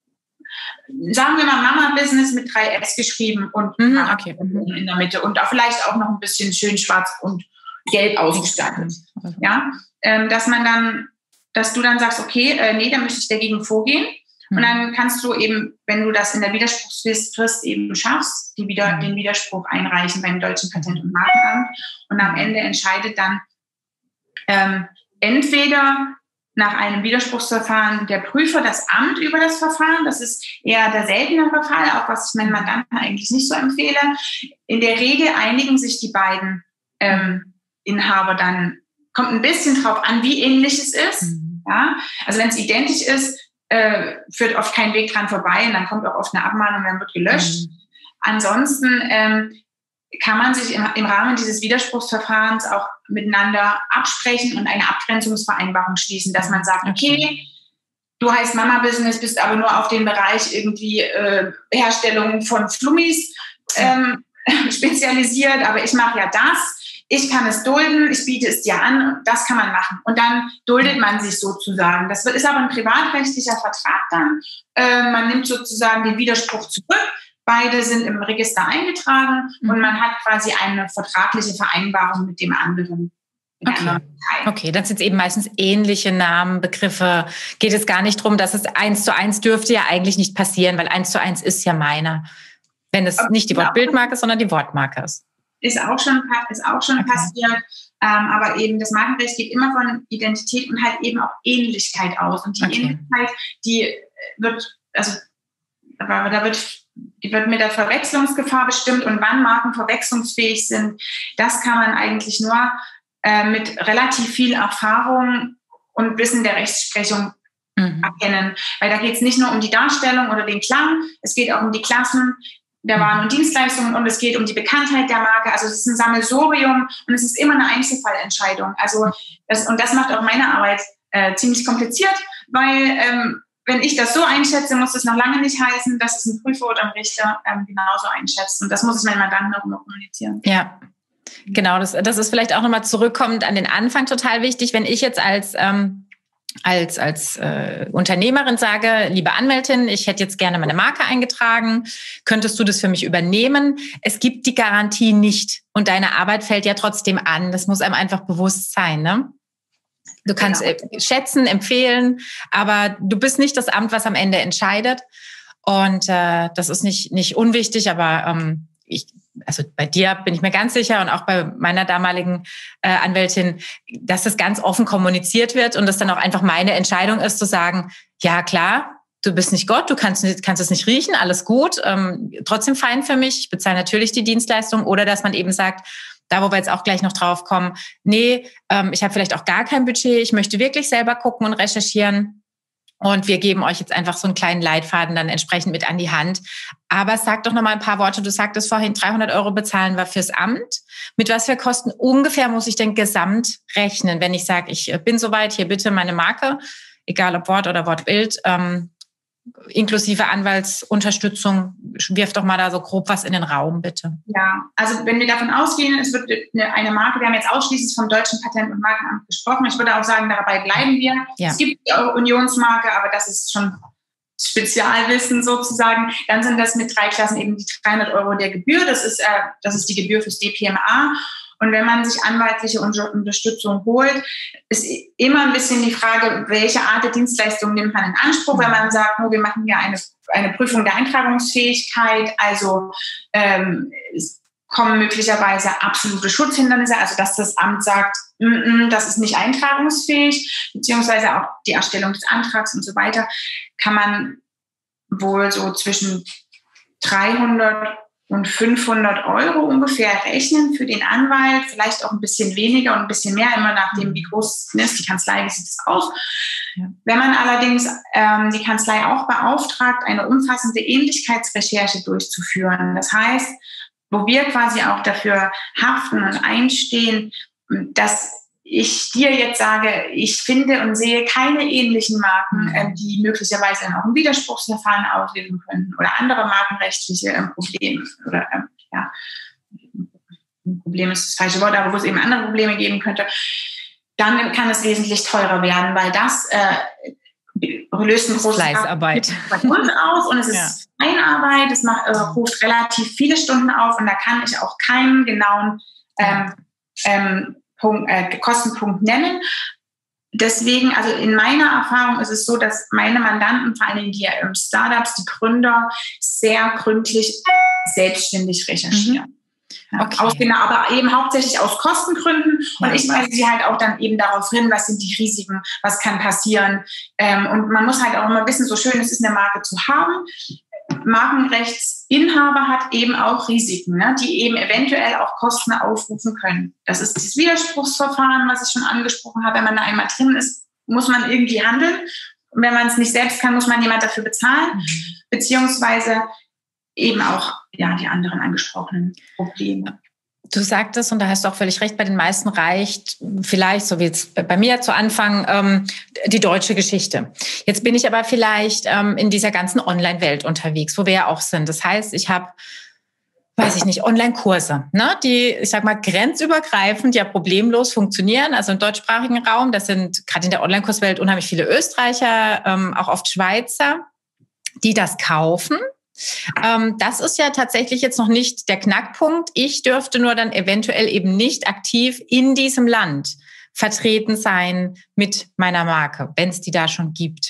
sagen wir mal Mama Business mit drei S geschrieben und mhm, okay. in der Mitte und da vielleicht auch noch ein bisschen schön schwarz und gelb ausgestattet. Ja, ähm, dass man dann, dass du dann sagst, okay, äh, nee, da möchte ich dagegen vorgehen. Mhm. Und dann kannst du eben, wenn du das in der Widerspruchsfrist eben schaffst, die wieder, mhm. den Widerspruch einreichen beim Deutschen Patent- und Markenamt. Und am Ende entscheidet dann ähm, entweder nach einem Widerspruchsverfahren der Prüfer, das Amt über das Verfahren. Das ist eher der seltenere Fall, auch was ich meinen Mandanten eigentlich nicht so empfehle. In der Regel einigen sich die beiden ähm, Inhaber dann, kommt ein bisschen drauf an, wie ähnlich es ist. Mhm. Ja? Also wenn es identisch ist, äh, führt oft kein Weg dran vorbei und dann kommt auch oft eine Abmahnung, dann wird gelöscht. Mhm. Ansonsten ähm, kann man sich im, im Rahmen dieses Widerspruchsverfahrens auch miteinander absprechen und eine Abgrenzungsvereinbarung schließen, dass man sagt, okay, du heißt Mama Business, bist aber nur auf den Bereich irgendwie äh, Herstellung von Flummis ähm, spezialisiert, aber ich mache ja das, ich kann es dulden, ich biete es dir an, das kann man machen. Und dann duldet man sich sozusagen. Das ist aber ein privatrechtlicher Vertrag dann. Äh, man nimmt sozusagen den Widerspruch zurück. Beide sind im Register eingetragen mhm. und man hat quasi eine vertragliche Vereinbarung mit dem anderen. Okay. okay, dann sind es eben meistens ähnliche Namen, Begriffe. Geht es gar nicht darum, dass es eins zu eins dürfte ja eigentlich nicht passieren, weil eins zu eins ist ja meiner. Wenn es nicht die Wortbildmarke ist, sondern die Wortmarke ist. ist auch schon, ist auch schon Okay. passiert. Ähm, aber eben das Markenrecht geht immer von Identität und halt eben auch Ähnlichkeit aus. Und die Okay. Ähnlichkeit, die wird, also da wird, die wird mit der Verwechslungsgefahr bestimmt. Und wann Marken verwechslungsfähig sind, das kann man eigentlich nur äh, mit relativ viel Erfahrung und Wissen der Rechtsprechung mhm. erkennen. Weil da geht es nicht nur um die Darstellung oder den Klang, es geht auch um die Klassen der Waren und Dienstleistungen und es geht um die Bekanntheit der Marke. Also es ist ein Sammelsurium und es ist immer eine Einzelfallentscheidung. Also das, und das macht auch meine Arbeit äh, ziemlich kompliziert, weil ähm, wenn ich das so einschätze, muss das noch lange nicht heißen, dass es ein Prüfer oder ein Richter ähm, genauso einschätzt. Und das muss ich meinen Mandanten auch immer kommunizieren. Ja, genau. Das, das ist vielleicht auch nochmal zurückkommend an den Anfang total wichtig. Wenn ich jetzt als ähm als als äh, Unternehmerin sage, liebe Anwältin, ich hätte jetzt gerne meine Marke eingetragen, könntest du das für mich übernehmen? Es gibt die Garantie nicht und deine Arbeit fällt ja trotzdem an. Das muss einem einfach bewusst sein, ne? Du kannst genau. äh, schätzen, empfehlen, aber du bist nicht das Amt, was am Ende entscheidet. Und äh, das ist nicht nicht unwichtig, aber ähm, ich also bei dir bin ich mir ganz sicher und auch bei meiner damaligen äh, Anwältin, dass das ganz offen kommuniziert wird und das dann auch einfach meine Entscheidung ist, zu sagen, ja klar, du bist nicht Gott, du kannst, kannst es nicht riechen, alles gut, ähm, trotzdem fein für mich, ich bezahle natürlich die Dienstleistung. Oder dass man eben sagt, da wo wir jetzt auch gleich noch drauf kommen, nee, ähm, ich habe vielleicht auch gar kein Budget, ich möchte wirklich selber gucken und recherchieren. Und wir geben euch jetzt einfach so einen kleinen Leitfaden dann entsprechend mit an die Hand. Aber sag doch noch mal ein paar Worte. Du sagtest vorhin, dreihundert Euro bezahlen wir fürs Amt. Mit was für Kosten ungefähr muss ich denn gesamt rechnen, wenn ich sage, ich bin soweit, hier bitte meine Marke, egal ob Wort oder Wortbild, ähm, inklusive Anwaltsunterstützung. Wirf doch mal da so grob was in den Raum, bitte. Ja, also wenn wir davon ausgehen, es wird eine Marke, wir haben jetzt ausschließlich vom Deutschen Patent- und Markenamt gesprochen. Ich würde auch sagen, dabei bleiben wir. Ja. Es gibt die Unionsmarke, aber das ist schon Spezialwissen sozusagen. Dann sind das mit drei Klassen eben die dreihundert Euro der Gebühr. Das ist, äh, das ist die Gebühr fürs D P M A. Und wenn man sich anwaltliche Unterstützung holt, ist immer ein bisschen die Frage, welche Art der Dienstleistung nimmt man in Anspruch, wenn man sagt, oh, wir machen ja eine, eine Prüfung der Eintragungsfähigkeit, also ähm, es kommen möglicherweise absolute Schutzhindernisse, also dass das Amt sagt, mm, mm, das ist nicht eintragungsfähig, beziehungsweise auch die Erstellung des Antrags und so weiter, kann man wohl so zwischen dreihundert und fünfhundert Euro ungefähr rechnen für den Anwalt, vielleicht auch ein bisschen weniger und ein bisschen mehr, immer nachdem, wie groß ist die Kanzlei, wie sieht es aus. Ja. Wenn man allerdings ähm, die Kanzlei auch beauftragt, eine umfassende Ähnlichkeitsrecherche durchzuführen, das heißt, wo wir quasi auch dafür haften und einstehen, dass ich dir jetzt sage, ich finde und sehe keine ähnlichen Marken, äh, die möglicherweise dann auch ein Widerspruchsverfahren auslösen könnten oder andere markenrechtliche äh, Probleme oder äh, ja, ein Problem ist das falsche Wort, aber wo es eben andere Probleme geben könnte, dann kann es wesentlich teurer werden, weil das äh, löst ein großes Fleißarbeit bei uns aus und es ist ja. Feinarbeit, es macht, äh, ruft relativ viele Stunden auf und da kann ich auch keinen genauen ähm, ähm, Punkt, äh, Kostenpunkt nennen. Deswegen, also in meiner Erfahrung ist es so, dass meine Mandanten, vor allem die ähm, Startups, die Gründer, sehr gründlich selbstständig recherchieren. Mhm. Okay. Ja, aus, genau, aber eben hauptsächlich aus Kostengründen. Und ja. ich weise sie halt auch dann eben darauf hin, was sind die Risiken, was kann passieren. Ähm, und man muss halt auch immer wissen, so schön es ist, eine Marke zu haben. Markenrechtsinhaber hat eben auch Risiken, ne, die eben eventuell auch Kosten aufrufen können. Das ist das Widerspruchsverfahren, was ich schon angesprochen habe. Wenn man da einmal drin ist, muss man irgendwie handeln. Und wenn man es nicht selbst kann, muss man jemand dafür bezahlen. Mhm. Beziehungsweise eben auch ja, die anderen angesprochenen Probleme. Du sagtest, und da hast du auch völlig recht, bei den meisten reicht vielleicht, so wie jetzt bei mir zu Anfang, ähm, die deutsche Geschichte. Jetzt bin ich aber vielleicht ähm, in dieser ganzen Online-Welt unterwegs, wo wir ja auch sind. Das heißt, ich habe, weiß ich nicht, Online-Kurse, ne, die, ich sag mal, grenzübergreifend ja problemlos funktionieren. Also im deutschsprachigen Raum, das sind gerade in der Online-Kurswelt unheimlich viele Österreicher, ähm, auch oft Schweizer, die das kaufen. Ähm, das ist ja tatsächlich jetzt noch nicht der Knackpunkt. Ich dürfte nur dann eventuell eben nicht aktiv in diesem Land vertreten sein mit meiner Marke, wenn es die da schon gibt.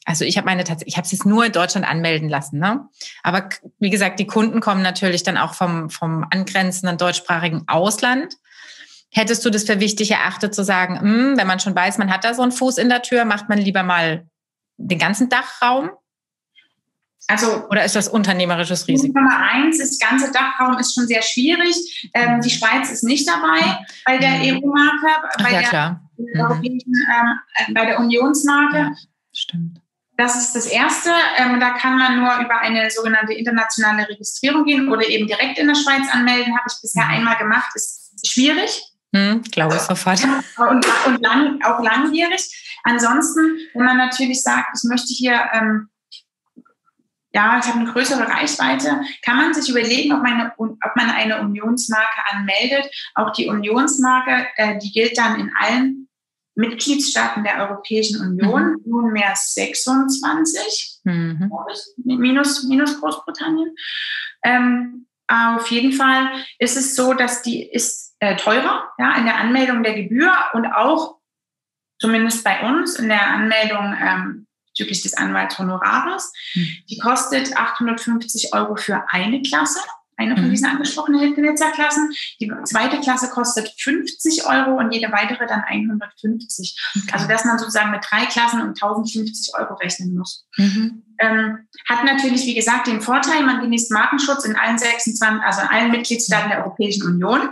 Also ich habe meine ich habe es jetzt nur in Deutschland anmelden lassen, ne? Aber wie gesagt, die Kunden kommen natürlich dann auch vom, vom angrenzenden deutschsprachigen Ausland. Hättest du das für wichtig erachtet, zu sagen, mh, wenn man schon weiß, man hat da so einen Fuß in der Tür, macht man lieber mal den ganzen Dachraum? Also, oder ist das unternehmerisches Risiko? Nummer eins, das ganze Dachraum ist schon sehr schwierig. Ähm, die Schweiz ist nicht dabei bei der E U-Marke, bei, ja, der, klar. europäischen, ähm, bei der Unionsmarke. Ja, stimmt. Das ist das Erste. Ähm, da kann man nur über eine sogenannte internationale Registrierung gehen oder eben direkt in der Schweiz anmelden. Habe ich bisher einmal gemacht. Ist schwierig. Hm, glaube ich sofort. Und, und lang, auch langwierig. Ansonsten, wenn man natürlich sagt, ich möchte hier... Ähm, ja, ich habe eine größere Reichweite, kann man sich überlegen, ob, meine, ob man eine Unionsmarke anmeldet. Auch die Unionsmarke, äh, die gilt dann in allen Mitgliedstaaten der Europäischen Union, mhm. nunmehr sechsundzwanzig, mhm. minus, minus Großbritannien. Ähm, auf jeden Fall ist es so, dass die ist äh, teurer, ja, in der Anmeldung der Gebühr und auch, zumindest bei uns, in der Anmeldung ähm, bezüglich des Anwaltshonorares. Mhm. Die kostet achthundertfünfzig Euro für eine Klasse, eine von mhm. diesen angesprochenen Nizza-Klassen. Die zweite Klasse kostet fünfzig Euro und jede weitere dann hundertfünfzig. Okay. Also dass man sozusagen mit drei Klassen um tausendfünfzig Euro rechnen muss. Mhm. Ähm, hat natürlich, wie gesagt, den Vorteil, man genießt Markenschutz in allen sechsundzwanzig, also in allen Mitgliedstaaten der Europäischen Union.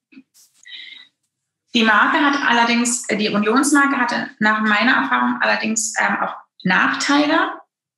Die Marke hat allerdings, die Unionsmarke hatte nach meiner Erfahrung allerdings ähm, auch Nachteile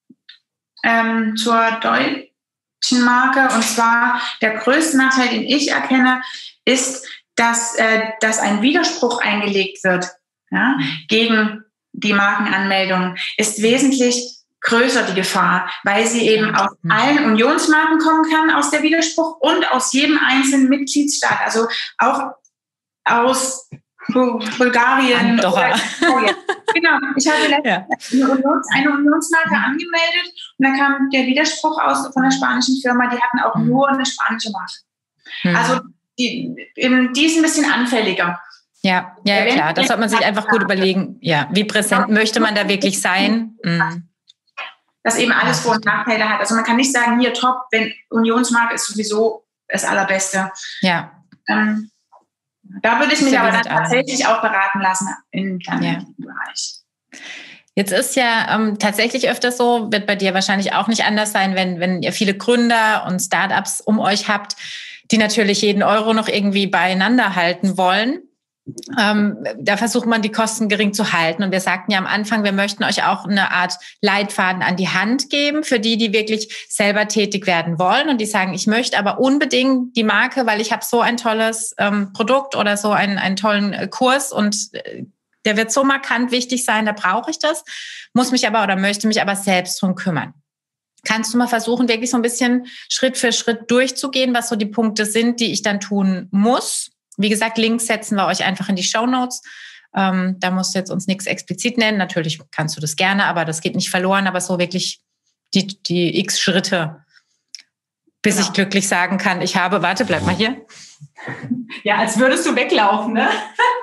ähm, zur deutschen Marke. Und zwar der größte Nachteil, den ich erkenne, ist, dass, äh, dass ein Widerspruch eingelegt wird, ja, gegen die Markenanmeldung. Ist wesentlich größer die Gefahr, weil sie eben aus allen Unionsmarken kommen kann, aus der Widerspruch, und aus jedem einzelnen Mitgliedsstaat. Also auch aus Bulgarien. Oder, oh ja. Genau, ich habe letztens ja. eine, Unions, eine Unionsmarke angemeldet und da kam der Widerspruch aus von der spanischen Firma, die hatten auch nur eine spanische Marke. Mhm. Also die, die ist ein bisschen anfälliger. Ja, ja, ja klar, das sollte man sich einfach gut überlegen. Ja, wie präsent ja. möchte man da wirklich sein? Mhm. Dass eben alles Vor- und Nachteile hat. Also man kann nicht sagen, hier top, wenn Unionsmarke ist sowieso das Allerbeste. Ja. Ähm, Da würde ich mich aber dann tatsächlich auch beraten lassen im kleinen Bereich. Jetzt ist ja ähm, tatsächlich öfters so, wird bei dir wahrscheinlich auch nicht anders sein, wenn, wenn ihr viele Gründer und Startups um euch habt, die natürlich jeden Euro noch irgendwie beieinander halten wollen. Ähm, da versucht man, die Kosten gering zu halten. Und wir sagten ja am Anfang, wir möchten euch auch eine Art Leitfaden an die Hand geben für die, die wirklich selber tätig werden wollen und die sagen, ich möchte aber unbedingt die Marke, weil ich habe so ein tolles ähm, Produkt oder so einen, einen tollen äh, Kurs und äh, der wird so markant wichtig sein, da brauche ich das, muss mich aber oder möchte mich aber selbst drum kümmern. Kannst du mal versuchen, wirklich so ein bisschen Schritt für Schritt durchzugehen, was so die Punkte sind, die ich dann tun muss? Wie gesagt, Links setzen wir euch einfach in die Shownotes. Ähm, da musst du jetzt uns nichts explizit nennen. Natürlich kannst du das gerne, aber das geht nicht verloren. Aber so wirklich die, die x Schritte, bis genau. ich glücklich sagen kann, ich habe, warte, bleib mal hier. Ja, als würdest du weglaufen, ne?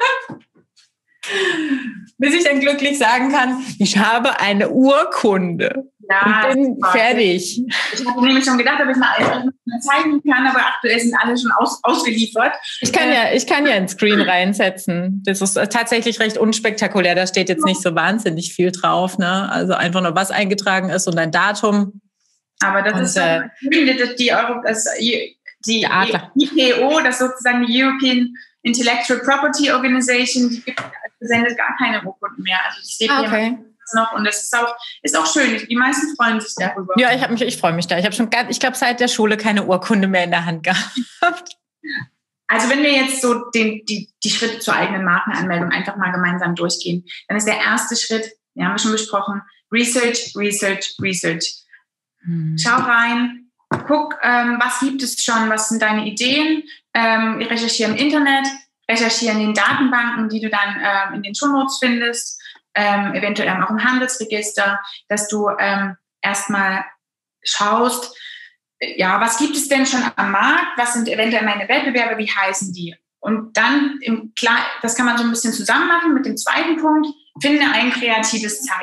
Bis ich dann glücklich sagen kann, ich habe eine Urkunde. Ja, und bin fertig. Ich habe nämlich schon gedacht, ob ich mal zeigen kann, aber aktuell sind alle schon aus, ausgeliefert. Ich kann ja, ich kann ja ein Screen reinsetzen. Das ist tatsächlich recht unspektakulär. Da steht jetzt nicht so wahnsinnig viel drauf, ne? Also einfach nur, was eingetragen ist und ein Datum. Aber das und, ist äh, die, die, Euro, das, die, die I P O, das sozusagen die European Intellectual Property Organization, die gibt, sendet gar keine Urkunden mehr. Also das steht okay. hier noch und das ist auch, ist auch schön. Die meisten freuen sich darüber. Ja, ich, hab mich, ich freue mich da. Ich habe schon, ich glaube, seit der Schule keine Urkunde mehr in der Hand gehabt. Also wenn wir jetzt so den, die, die Schritte zur eigenen Markenanmeldung einfach mal gemeinsam durchgehen, dann ist der erste Schritt, den haben wir schon besprochen, Research, Research, Research. Hm. Schau rein, guck, ähm, was gibt es schon, was sind deine Ideen, ähm, recherchiere im Internet, recherchiere in den Datenbanken, die du dann ähm, in den Shownotes findest, Ähm, eventuell auch im Handelsregister, dass du ähm, erstmal schaust, ja, was gibt es denn schon am Markt, was sind eventuell meine Wettbewerber, wie heißen die? Und dann, im Kle- das kann man so ein bisschen zusammen machen mit dem zweiten Punkt, finde ein kreatives Zeichen.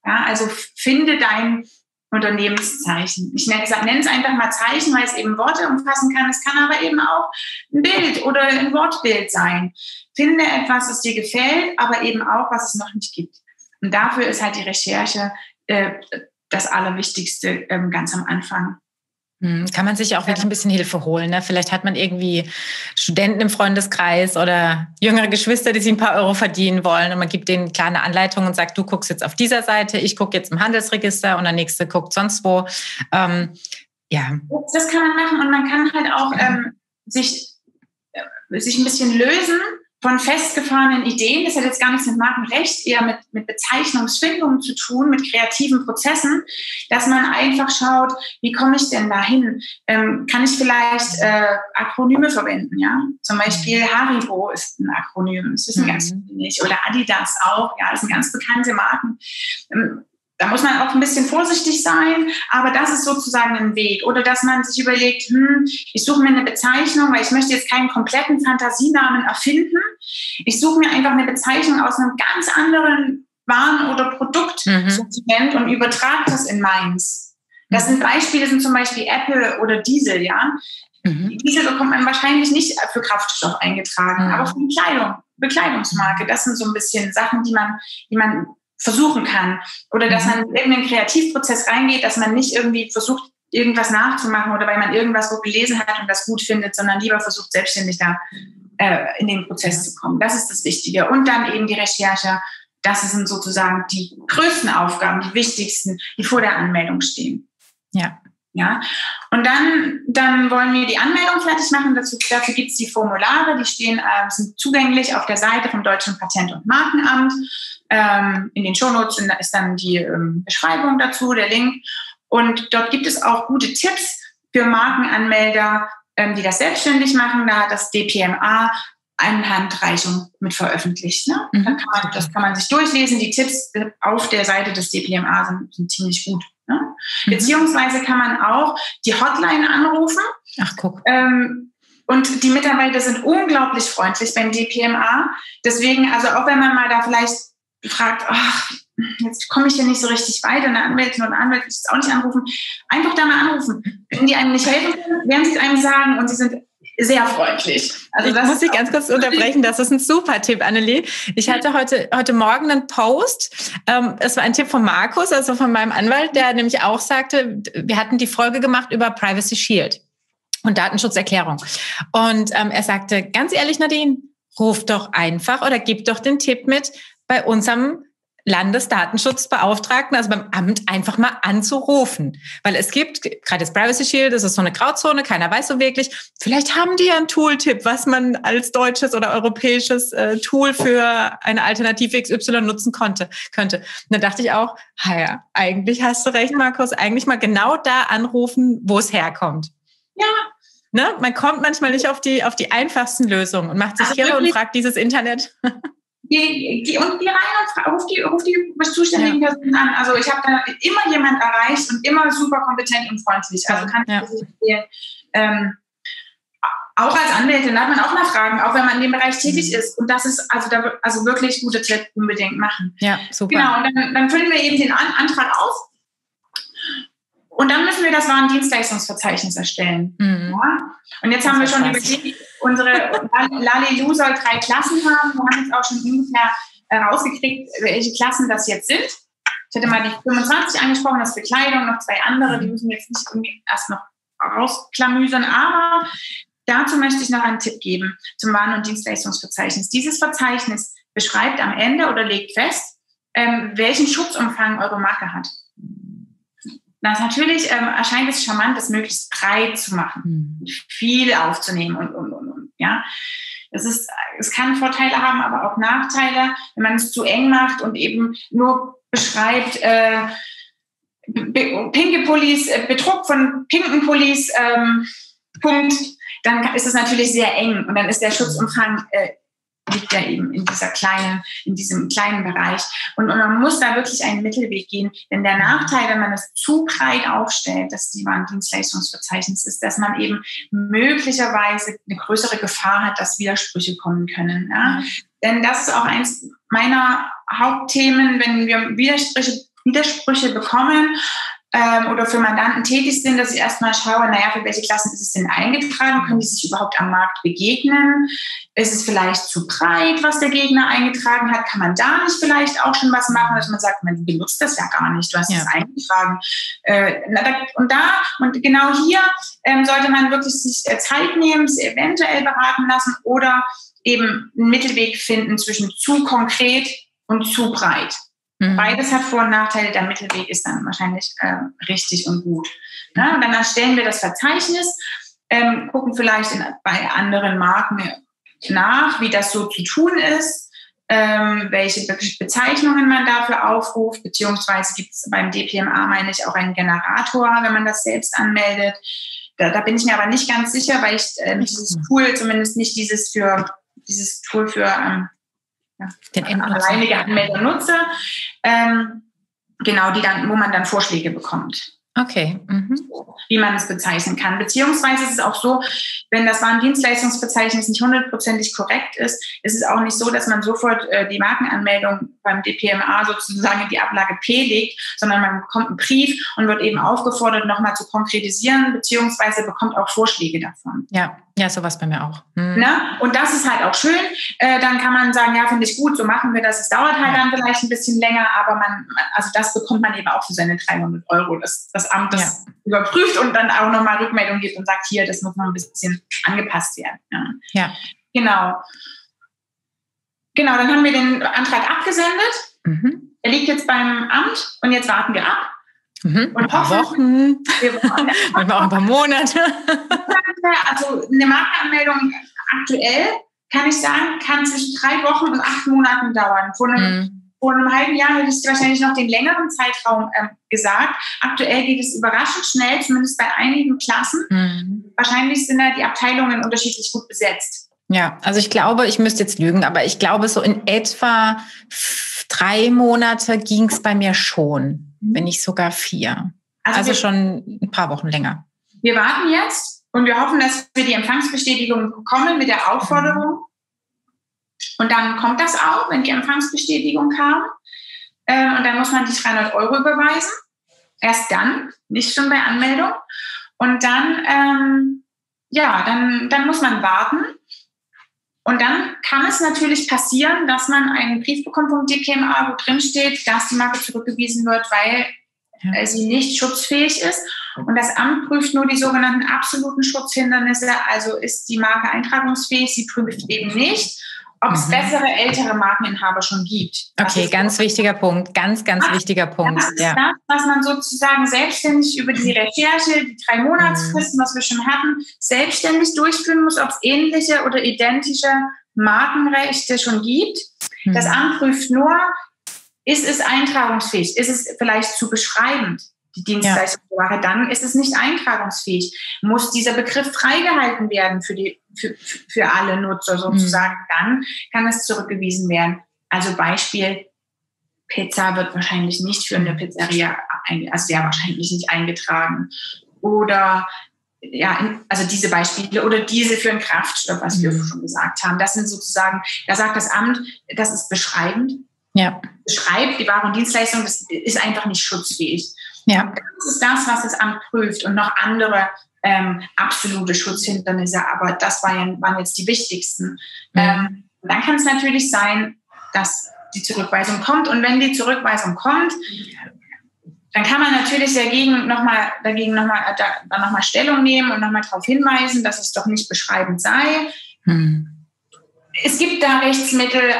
Ja, also finde dein Unternehmenszeichen. Ich nenne, nenne es einfach mal Zeichen, weil es eben Worte umfassen kann. Es kann aber eben auch ein Bild oder ein Wortbild sein. Finde etwas, das dir gefällt, aber eben auch, was es noch nicht gibt. Und dafür ist halt die Recherche äh, das Allerwichtigste ähm, ganz am Anfang. Kann man sich auch wirklich ein bisschen Hilfe holen. Ne? Vielleicht hat man irgendwie Studenten im Freundeskreis oder jüngere Geschwister, die sich ein paar Euro verdienen wollen und man gibt denen klar eine Anleitung und sagt, du guckst jetzt auf dieser Seite, ich gucke jetzt im Handelsregister und der nächste guckt sonst wo. Ähm, ja. Das kann man machen und man kann halt auch ähm, sich, äh, sich ein bisschen lösen von festgefahrenen Ideen. Das hat jetzt gar nichts mit Markenrecht, eher mit, mit Bezeichnungsfindung zu tun, mit kreativen Prozessen, dass man einfach schaut, wie komme ich denn dahin? Ähm, kann ich vielleicht äh, Akronyme verwenden? Ja, zum Beispiel Haribo ist ein Akronym, das wissen mhm. ganz viele nicht. Oder Adidas auch, ja, das sind ganz bekannte Marken. Ähm, Da muss man auch ein bisschen vorsichtig sein, aber das ist sozusagen ein Weg. Oder dass man sich überlegt, hm, ich suche mir eine Bezeichnung, weil ich möchte jetzt keinen kompletten Fantasienamen erfinden. Ich suche mir einfach eine Bezeichnung aus einem ganz anderen Waren- oder Produktsortiment mhm. und übertrage das in meins. Das sind Beispiele, sind zum Beispiel Apple oder Diesel, ja. Mhm. Diesel bekommt man wahrscheinlich nicht für Kraftstoff eingetragen, mhm. aber für Kleidung, Bekleidungsmarke. Das sind so ein bisschen Sachen, die man, die man versuchen kann. Oder dass man in irgendeinen Kreativprozess reingeht, dass man nicht irgendwie versucht, irgendwas nachzumachen oder weil man irgendwas wo gelesen hat und das gut findet, sondern lieber versucht, selbstständig da äh, in den Prozess zu kommen. Das ist das Wichtige. Und dann eben die Recherche. Das sind sozusagen die größten Aufgaben, die wichtigsten, die vor der Anmeldung stehen. Ja. Ja, und dann, dann wollen wir die Anmeldung fertig machen. Dazu, dafür gibt es die Formulare, die stehen, äh, sind zugänglich auf der Seite vom Deutschen Patent- und Markenamt. Ähm, in den Shownotes ist dann die ähm, Beschreibung dazu, der Link. Und dort gibt es auch gute Tipps für Markenanmelder, ähm, die das selbstständig machen. Da hat das D P M A eine Handreichung mit veröffentlicht. Ne? Mhm. Da kann man, das kann man sich durchlesen. Die Tipps auf der Seite des D P M A sind, sind ziemlich gut. Ne? Mhm. Beziehungsweise kann man auch die Hotline anrufen. Ach, guck. Ähm, und die Mitarbeiter sind unglaublich freundlich beim D P M A. Deswegen, also auch wenn man mal da vielleicht fragt, ach, jetzt komme ich hier nicht so richtig weiter, eine Anwältin oder Anwalt will ich jetzt auch nicht anrufen, einfach da mal anrufen. Wenn die einem nicht helfen können, werden sie es einem sagen und sie sind sehr freundlich. Also ich das muss dich ganz kurz unterbrechen, das ist ein super Tipp, Annelie. Ich hatte heute, heute Morgen einen Post, ähm, es war ein Tipp von Markus, also von meinem Anwalt, der nämlich auch sagte, wir hatten die Folge gemacht über Privacy Shield und Datenschutzerklärung. Und ähm, er sagte, ganz ehrlich, Nadine, ruf doch einfach oder gib doch den Tipp mit, bei unserem Landesdatenschutzbeauftragten, also beim Amt, einfach mal anzurufen. Weil es gibt, gerade das Privacy Shield, das ist so eine Grauzone, keiner weiß so wirklich, vielleicht haben die ja einen Tooltip, was man als deutsches oder europäisches äh, Tool für eine Alternative X Y nutzen konnte, könnte. Und dann dachte ich auch, ja, eigentlich hast du recht, Markus, eigentlich mal genau da anrufen, wo es herkommt. Ja. Ne? Man kommt manchmal nicht auf die, auf die einfachsten Lösungen und macht sich also kirre und fragt dieses Internet. Geh, geh, und geh rein und ruf die, ruf die zuständigen ja. Personen an. Also ich habe da immer jemand erreicht und immer super kompetent und freundlich. Also kann ich ja. das empfehlen. Ähm, auch als Anwältin hat man auch mal Fragen, auch wenn man in dem Bereich tätig mhm. ist. Und das ist also, da, also wirklich gute Tipp, unbedingt machen. Ja, super. Genau, und dann, dann füllen wir eben den An- Antrag aus. Und dann müssen wir das Warendienstleistungsverzeichnis erstellen. Mhm. Ja? Und jetzt das haben wir schon überlegt, unsere Lalilu soll drei Klassen haben. Wir haben jetzt auch schon ungefähr rausgekriegt, welche Klassen das jetzt sind. Ich hatte mal die fünfundzwanzig angesprochen, das für Kleidung, noch zwei andere, die müssen jetzt nicht irgendwie erst noch rausklamüsern. Aber dazu möchte ich noch einen Tipp geben zum Waren- und Dienstleistungsverzeichnis. Dieses Verzeichnis beschreibt am Ende oder legt fest, ähm, welchen Schutzumfang eure Marke hat. Na, natürlich ähm, erscheint es charmant, das möglichst breit zu machen, mhm. viel aufzunehmen und, und, und, und, ja. Es ist, es kann Vorteile haben, aber auch Nachteile, wenn man es zu eng macht und eben nur beschreibt, äh, pinke Pullis, äh, Betrug von pinken Pullis, ähm, Punkt, dann ist es natürlich sehr eng und dann ist der Schutzumfang äh, liegt ja eben in dieser kleinen, in diesem kleinen Bereich. Und, und man muss da wirklich einen Mittelweg gehen. Denn der Nachteil, wenn man es zu breit aufstellt, dass die Warendienstleistungsverzeichnis ist, dass man eben möglicherweise eine größere Gefahr hat, dass Widersprüche kommen können. Ja? Mhm. Denn das ist auch eins meiner Hauptthemen, wenn wir Widersprüche Widersprüche bekommen ähm, oder für Mandanten tätig sind, dass ich erstmal schaue, naja, für welche Klassen ist es denn eingetragen? Können die sich überhaupt am Markt begegnen? Ist es vielleicht zu breit, was der Gegner eingetragen hat? Kann man da nicht vielleicht auch schon was machen, dass man sagt, man benutzt das ja gar nicht, du hast es ja. eingetragen. Äh, und da, und genau hier ähm, sollte man wirklich sich Zeit nehmen, sie eventuell beraten lassen oder eben einen Mittelweg finden zwischen zu konkret und zu breit. Mhm. Beides hat Vor- und Nachteile. Der Mittelweg ist dann wahrscheinlich äh, richtig und gut. Ja, und dann erstellen wir das Verzeichnis, ähm, gucken vielleicht in, bei anderen Marken nach, wie das so zu tun ist, ähm, welche Be- Bezeichnungen man dafür aufruft, beziehungsweise gibt es beim D P M A, meine ich, auch einen Generator, wenn man das selbst anmeldet. Da, da bin ich mir aber nicht ganz sicher, weil ich äh, dieses Tool, zumindest nicht dieses für dieses Tool für ähm, ja, den alleinige Anmelder nutze, ähm, genau, die dann, wo man dann Vorschläge bekommt. Okay. Mhm. Wie man es bezeichnen kann. Beziehungsweise ist es auch so, wenn das Warendienstleistungsverzeichnis nicht hundertprozentig korrekt ist, ist es auch nicht so, dass man sofort äh, die Markenanmeldung beim D P M A sozusagen in die Ablage P legt, sondern man bekommt einen Brief und wird eben aufgefordert, nochmal zu konkretisieren, beziehungsweise bekommt auch Vorschläge davon. Ja, ja, sowas bei mir auch. Mhm. Ne? Und das ist halt auch schön. Äh, dann kann man sagen, ja, finde ich gut, so machen wir das. Es dauert halt dann vielleicht ein bisschen länger, aber man, also das bekommt man eben auch für seine dreihundert Euro. Das, das Amt das ja. überprüft und dann auch nochmal Rückmeldung gibt und sagt, hier, das muss noch ein bisschen angepasst werden. Ja. ja. Genau. Genau, dann haben wir den Antrag abgesendet. Mhm. Er liegt jetzt beim Amt und jetzt warten wir ab. Mhm. Und ein paar Wochen, manchmal auch ein paar Monate. Also eine Markenanmeldung aktuell, kann ich sagen, kann zwischen drei Wochen und acht Monaten dauern. Vor einem, mhm. vor einem halben Jahr hätte ich wahrscheinlich noch den längeren Zeitraum ähm, gesagt. Aktuell geht es überraschend schnell, zumindest bei einigen Klassen. Mhm. Wahrscheinlich sind da die Abteilungen unterschiedlich gut besetzt. Ja, also ich glaube, ich müsste jetzt lügen, aber ich glaube, so in etwa drei Monate ging es bei mir schon, mhm. wenn nicht sogar vier. Also, also wir, schon ein paar Wochen länger. Wir warten jetzt und wir hoffen, dass wir die Empfangsbestätigung bekommen mit der Aufforderung. Mhm. Und dann kommt das auch, wenn die Empfangsbestätigung kam. Ähm, und dann muss man die dreihundert Euro überweisen. Erst dann, nicht schon bei Anmeldung. Und dann, ähm, ja, dann, dann muss man warten. Und dann kann es natürlich passieren, dass man einen Brief bekommt vom D P M A, wo drin steht, dass die Marke zurückgewiesen wird, weil ja. sie nicht schutzfähig ist. Und das Amt prüft nur die sogenannten absoluten Schutzhindernisse. Also ist die Marke eintragungsfähig, sie prüft eben nicht, ob es mhm. bessere, ältere Markeninhaber schon gibt. Das okay, ganz wichtiger Punkt, ganz, ganz das, wichtiger Punkt. Das ist ja. das, was man sozusagen selbstständig über die Recherche, die drei Monatsfristen, mhm. was wir schon hatten, selbstständig durchführen muss, ob es ähnliche oder identische Markenrechte schon gibt. Mhm. Das Amt prüft nur, ist es eintragungsfähig, ist es vielleicht zu beschreibend, die Dienstleistungssache, ja. dann ist es nicht eintragungsfähig. Muss dieser Begriff freigehalten werden für, die, für, für alle Nutzer sozusagen, mhm. dann kann es zurückgewiesen werden. Also Beispiel, Pizza wird wahrscheinlich nicht für eine Pizzeria, also sehr wahrscheinlich nicht eingetragen. Oder, ja, also diese Beispiele oder diese für einen Kraftstoff, was mhm. wir schon gesagt haben. Das sind sozusagen, da sagt das Amt, das ist beschreibend. Ja. Beschreibt die Ware und Dienstleistung, das ist einfach nicht schutzfähig. Ja. Das ist das, was das Amt prüft und noch andere ähm, absolute Schutzhindernisse, aber das waren, waren jetzt die wichtigsten. Mhm. Ähm, dann kann es natürlich sein, dass die Zurückweisung kommt und wenn die Zurückweisung kommt, dann kann man natürlich dagegen nochmal dagegen noch mal, da, noch mal Stellung nehmen und nochmal darauf hinweisen, dass es doch nicht beschreibend sei. Mhm. Es gibt da Rechtsmittel,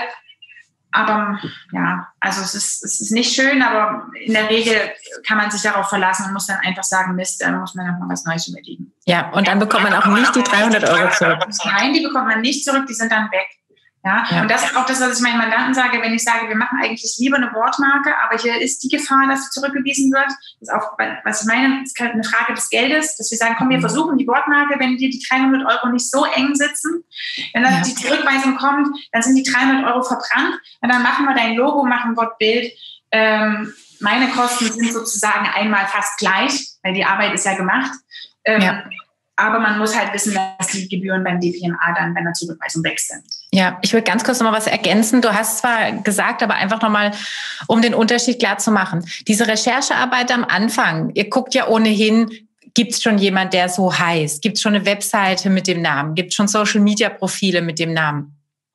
aber ja, also es ist, es ist nicht schön, aber in der Regel kann man sich darauf verlassen und muss dann einfach sagen, Mist, dann muss man nochmal was Neues überlegen. Ja, und dann bekommt man auch nicht die dreihundert Euro zurück. Nein, die bekommt man nicht zurück, die sind dann weg. Ja, ja. Und das ist auch das, was ich meinen Mandanten sage, wenn ich sage, wir machen eigentlich lieber eine Wortmarke, aber hier ist die Gefahr, dass sie zurückgewiesen wird. Das ist auch, was ich meine, ist halt eine Frage des Geldes, dass wir sagen, komm, wir versuchen die Wortmarke, wenn dir die dreihundert Euro nicht so eng sitzen, wenn dann ja. die Zurückweisung kommt, dann sind die dreihundert Euro verbrannt und dann machen wir dein Logo, machen Wortbild. Ähm, meine Kosten sind sozusagen einmal fast gleich, weil die Arbeit ist ja gemacht. Ähm, ja. Aber man muss halt wissen, dass die Gebühren beim D P M A dann bei einer Zurückweisung weg sind. Ja, ich würde ganz kurz noch mal was ergänzen. Du hast zwar gesagt, aber einfach noch mal, um den Unterschied klar zu machen. Diese Recherchearbeit am Anfang, ihr guckt ja ohnehin, gibt es schon jemand, der so heißt? Gibt es schon eine Webseite mit dem Namen? Gibt es schon Social-Media-Profile mit dem Namen?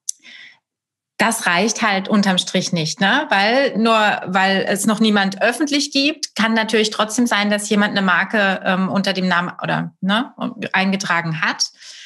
Das reicht halt unterm Strich nicht, ne? Weil nur weil es noch niemand öffentlich gibt, kann natürlich trotzdem sein, dass jemand eine Marke ähm, unter dem Namen oder ne, eingetragen hat.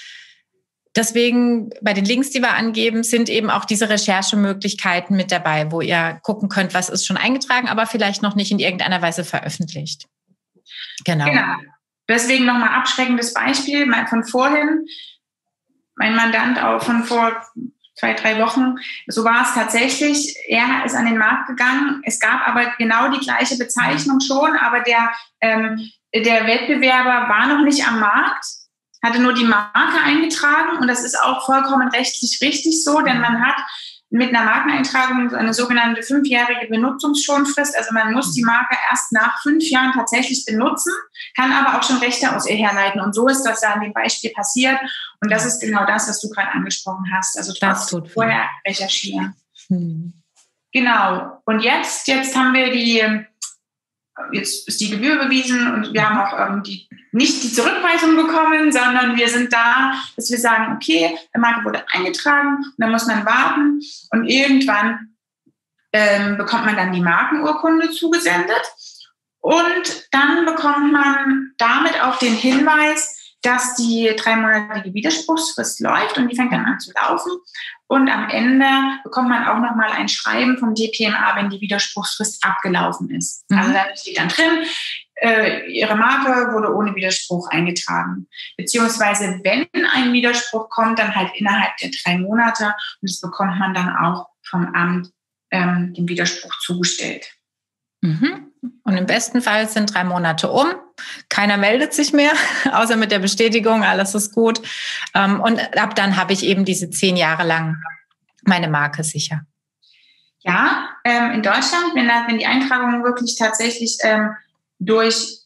Deswegen bei den Links, die wir angeben, sind eben auch diese Recherchemöglichkeiten mit dabei, wo ihr gucken könnt, was ist schon eingetragen, aber vielleicht noch nicht in irgendeiner Weise veröffentlicht. Genau. Genau. Deswegen nochmal abschreckendes Beispiel von vorhin. Mein Mandant auch von vor zwei, drei Wochen. So war es tatsächlich. Er ist an den Markt gegangen. Es gab aber genau die gleiche Bezeichnung schon, aber der, ähm, der Wettbewerber war noch nicht am Markt, hatte nur die Marke eingetragen und das ist auch vollkommen rechtlich richtig so, denn man hat mit einer Markeneintragung eine sogenannte fünfjährige Benutzungsschonfrist. Also man muss die Marke erst nach fünf Jahren tatsächlich benutzen, kann aber auch schon Rechte aus ihr herleiten. Und so ist das da in dem Beispiel passiert. Und das ist genau das, was du gerade angesprochen hast. Also das vorher recherchieren. Hm. Genau. Und jetzt, jetzt haben wir die, jetzt ist die Gebühr bewiesen und wir haben auch ähm, die, nicht die Zurückweisung bekommen, sondern wir sind da, dass wir sagen, okay, die Marke wurde eingetragen und dann muss man warten und irgendwann ähm, bekommt man dann die Markenurkunde zugesendet und dann bekommt man damit auch den Hinweis, dass die dreimonatige Widerspruchsfrist läuft und die fängt dann an zu laufen. Und am Ende bekommt man auch nochmal ein Schreiben vom D P M A, wenn die Widerspruchsfrist abgelaufen ist. Mhm. Also da steht dann drin, äh, Ihre Marke wurde ohne Widerspruch eingetragen. Beziehungsweise wenn ein Widerspruch kommt, dann halt innerhalb der drei Monate. Und das bekommt man dann auch vom Amt ähm, den Widerspruch zugestellt. Mhm. Und im besten Fall sind drei Monate um. Keiner meldet sich mehr, außer mit der Bestätigung, alles ist gut. Und ab dann habe ich eben diese zehn Jahre lang meine Marke sicher. Ja, ähm, in Deutschland, wenn, wenn die Eintragung wirklich tatsächlich ähm, durchgeht,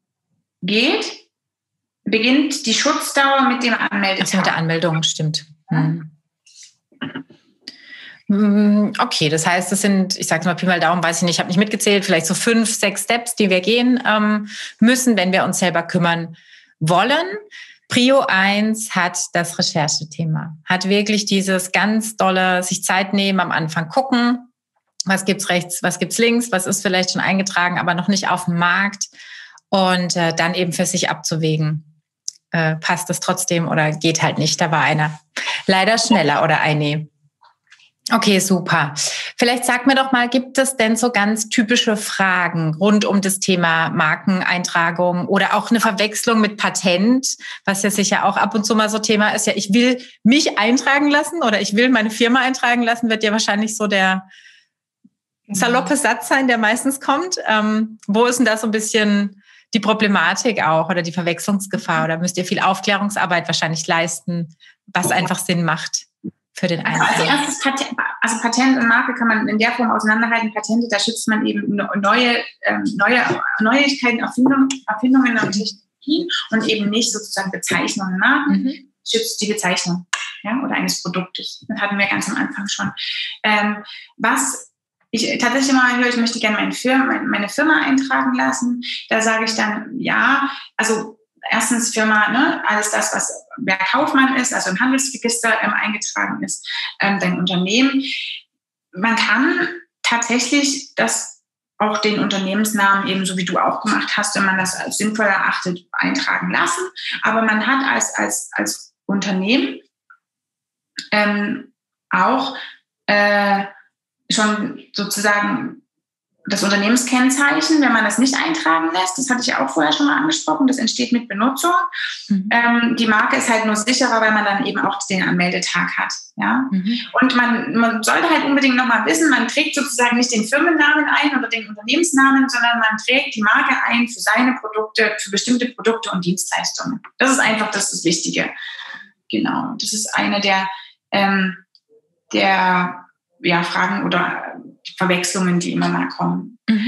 beginnt die Schutzdauer mit dem Anmeldetag. Also mit der Anmeldung, stimmt. Hm. Okay, das heißt, das sind, ich sage mal Pi mal Daumen, weiß ich nicht, ich habe nicht mitgezählt, vielleicht so fünf, sechs Steps, die wir gehen ähm, müssen, wenn wir uns selber kümmern wollen. Prio eins hat das Recherchethema, hat wirklich dieses ganz dolle, sich Zeit nehmen, am Anfang gucken, was gibt's rechts, was gibt's links, was ist vielleicht schon eingetragen, aber noch nicht auf dem Markt und äh, dann eben für sich abzuwägen, äh, passt es trotzdem oder geht halt nicht, da war einer leider schneller oder eine. Okay, super. Vielleicht sag mir doch mal, gibt es denn so ganz typische Fragen rund um das Thema Markeneintragung oder auch eine Verwechslung mit Patent, was ja sicher auch ab und zu mal so Thema ist. Ja, ich will mich eintragen lassen oder ich will meine Firma eintragen lassen, wird ja wahrscheinlich so der saloppe Satz sein, der meistens kommt. Ähm, wo ist denn da so ein bisschen die Problematik auch oder die Verwechslungsgefahr? Oder müsst ihr viel Aufklärungsarbeit wahrscheinlich leisten, was einfach Sinn macht? Für den also als erstes Patent, also Patent und Marke kann man in der Form auseinanderhalten. Patente, da schützt man eben neue, ähm, neue Neuigkeiten, Erfindungen, Erfindungen und Technologien und eben nicht sozusagen Bezeichnungen. Marken mhm. schützt die Bezeichnung, ja, oder eines Produktes. Das hatten wir ganz am Anfang schon. Ähm, was ich tatsächlich mal höre, ich möchte gerne meine Firma, meine Firma eintragen lassen. Da sage ich dann, ja, also erstens Firma, ne, alles das, was wer Kaufmann ist, also im Handelsregister ähm, eingetragen ist, ähm, dein Unternehmen. Man kann tatsächlich das auch den Unternehmensnamen ebenso wie du auch gemacht hast, wenn man das als sinnvoll erachtet, eintragen lassen. Aber man hat als, als, als Unternehmen ähm, auch äh, schon sozusagen das Unternehmenskennzeichen, wenn man das nicht eintragen lässt, das hatte ich ja auch vorher schon mal angesprochen, das entsteht mit Benutzung. Mhm. Ähm, die Marke ist halt nur sicherer, weil man dann eben auch den Anmeldetag hat. Ja? Mhm. Und man, man sollte halt unbedingt nochmal wissen, man trägt sozusagen nicht den Firmennamen ein oder den Unternehmensnamen, sondern man trägt die Marke ein für seine Produkte, für bestimmte Produkte und Dienstleistungen. Das ist einfach das, das Wichtige. Genau, das ist eine der, ähm, der ja, Fragen oder Verwechslungen, die immer mal kommen. Mhm.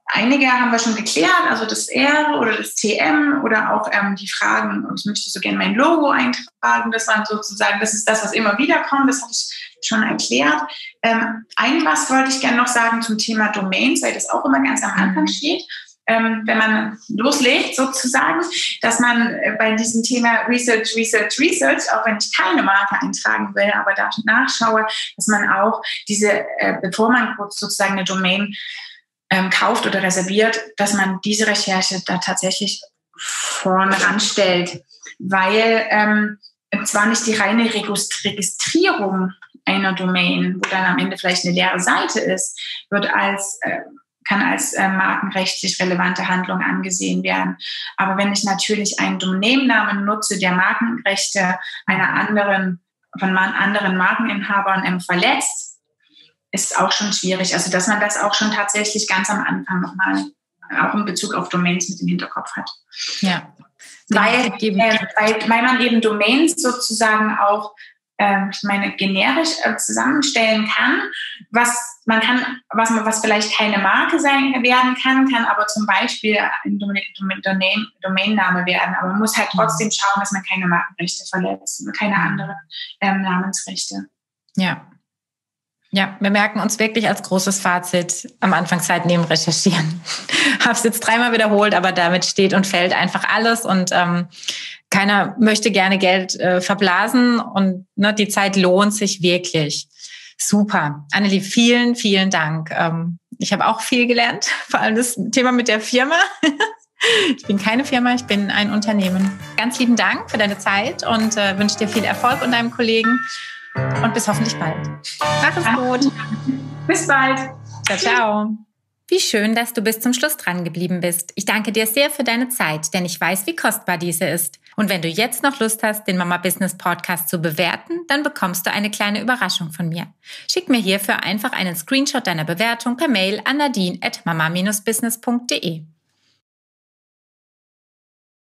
einige haben wir schon geklärt, also das R oder das T M oder auch ähm, die Fragen, ich möchte so gerne mein Logo eintragen, das waren sozusagen, das ist das, was immer wieder kommt, das habe ich schon erklärt. Ähm, ein was wollte ich gerne noch sagen zum Thema Domains, weil das auch immer ganz am Anfang steht. Ähm, wenn man loslegt sozusagen, dass man äh, bei diesem Thema Research, Research, Research, auch wenn ich keine Marke eintragen will, aber da nachschaue, dass man auch diese, äh, bevor man sozusagen eine Domain ähm, kauft oder reserviert, dass man diese Recherche da tatsächlich vorne ranstellt, weil ähm, zwar nicht die reine Registrierung einer Domain, wo dann am Ende vielleicht eine leere Seite ist, wird als äh, kann als äh, markenrechtlich relevante Handlung angesehen werden. Aber wenn ich natürlich einen Domainnamen nutze, der Markenrechte einer anderen, von man, anderen Markeninhabern ähm, verletzt, ist auch schon schwierig. Also dass man das auch schon tatsächlich ganz am Anfang nochmal, auch in Bezug auf Domains mit im Hinterkopf hat. Ja. Weil, äh, weil, weil man eben Domains sozusagen auch ich meine, generisch zusammenstellen kann, was man kann, was man, was vielleicht keine Marke sein werden kann, kann aber zum Beispiel ein Domain, Domainname werden. Aber man muss halt trotzdem schauen, dass man keine Markenrechte verletzt und keine anderen ähm, Namensrechte. Ja. Ja, wir merken uns wirklich als großes Fazit am Anfang Zeit nehmen, recherchieren. Habe es jetzt dreimal wiederholt, aber damit steht und fällt einfach alles und ähm, keiner möchte gerne Geld äh, verblasen und ne, die Zeit lohnt sich wirklich. Super. Annelie, vielen, vielen Dank. Ähm, ich habe auch viel gelernt, vor allem das Thema mit der Firma. Ich bin keine Firma, ich bin ein Unternehmen. Ganz lieben Dank für deine Zeit und äh, wünsche dir viel Erfolg und deinem Kollegen und bis hoffentlich bald. Mach es gut. Bis bald. Ciao, ciao. Wie schön, dass du bis zum Schluss dran geblieben bist. Ich danke dir sehr für deine Zeit, denn ich weiß, wie kostbar diese ist. Und wenn du jetzt noch Lust hast, den Mama Business Podcast zu bewerten, dann bekommst du eine kleine Überraschung von mir. Schick mir hierfür einfach einen Screenshot deiner Bewertung per Mail an nadine at mama business punkt de.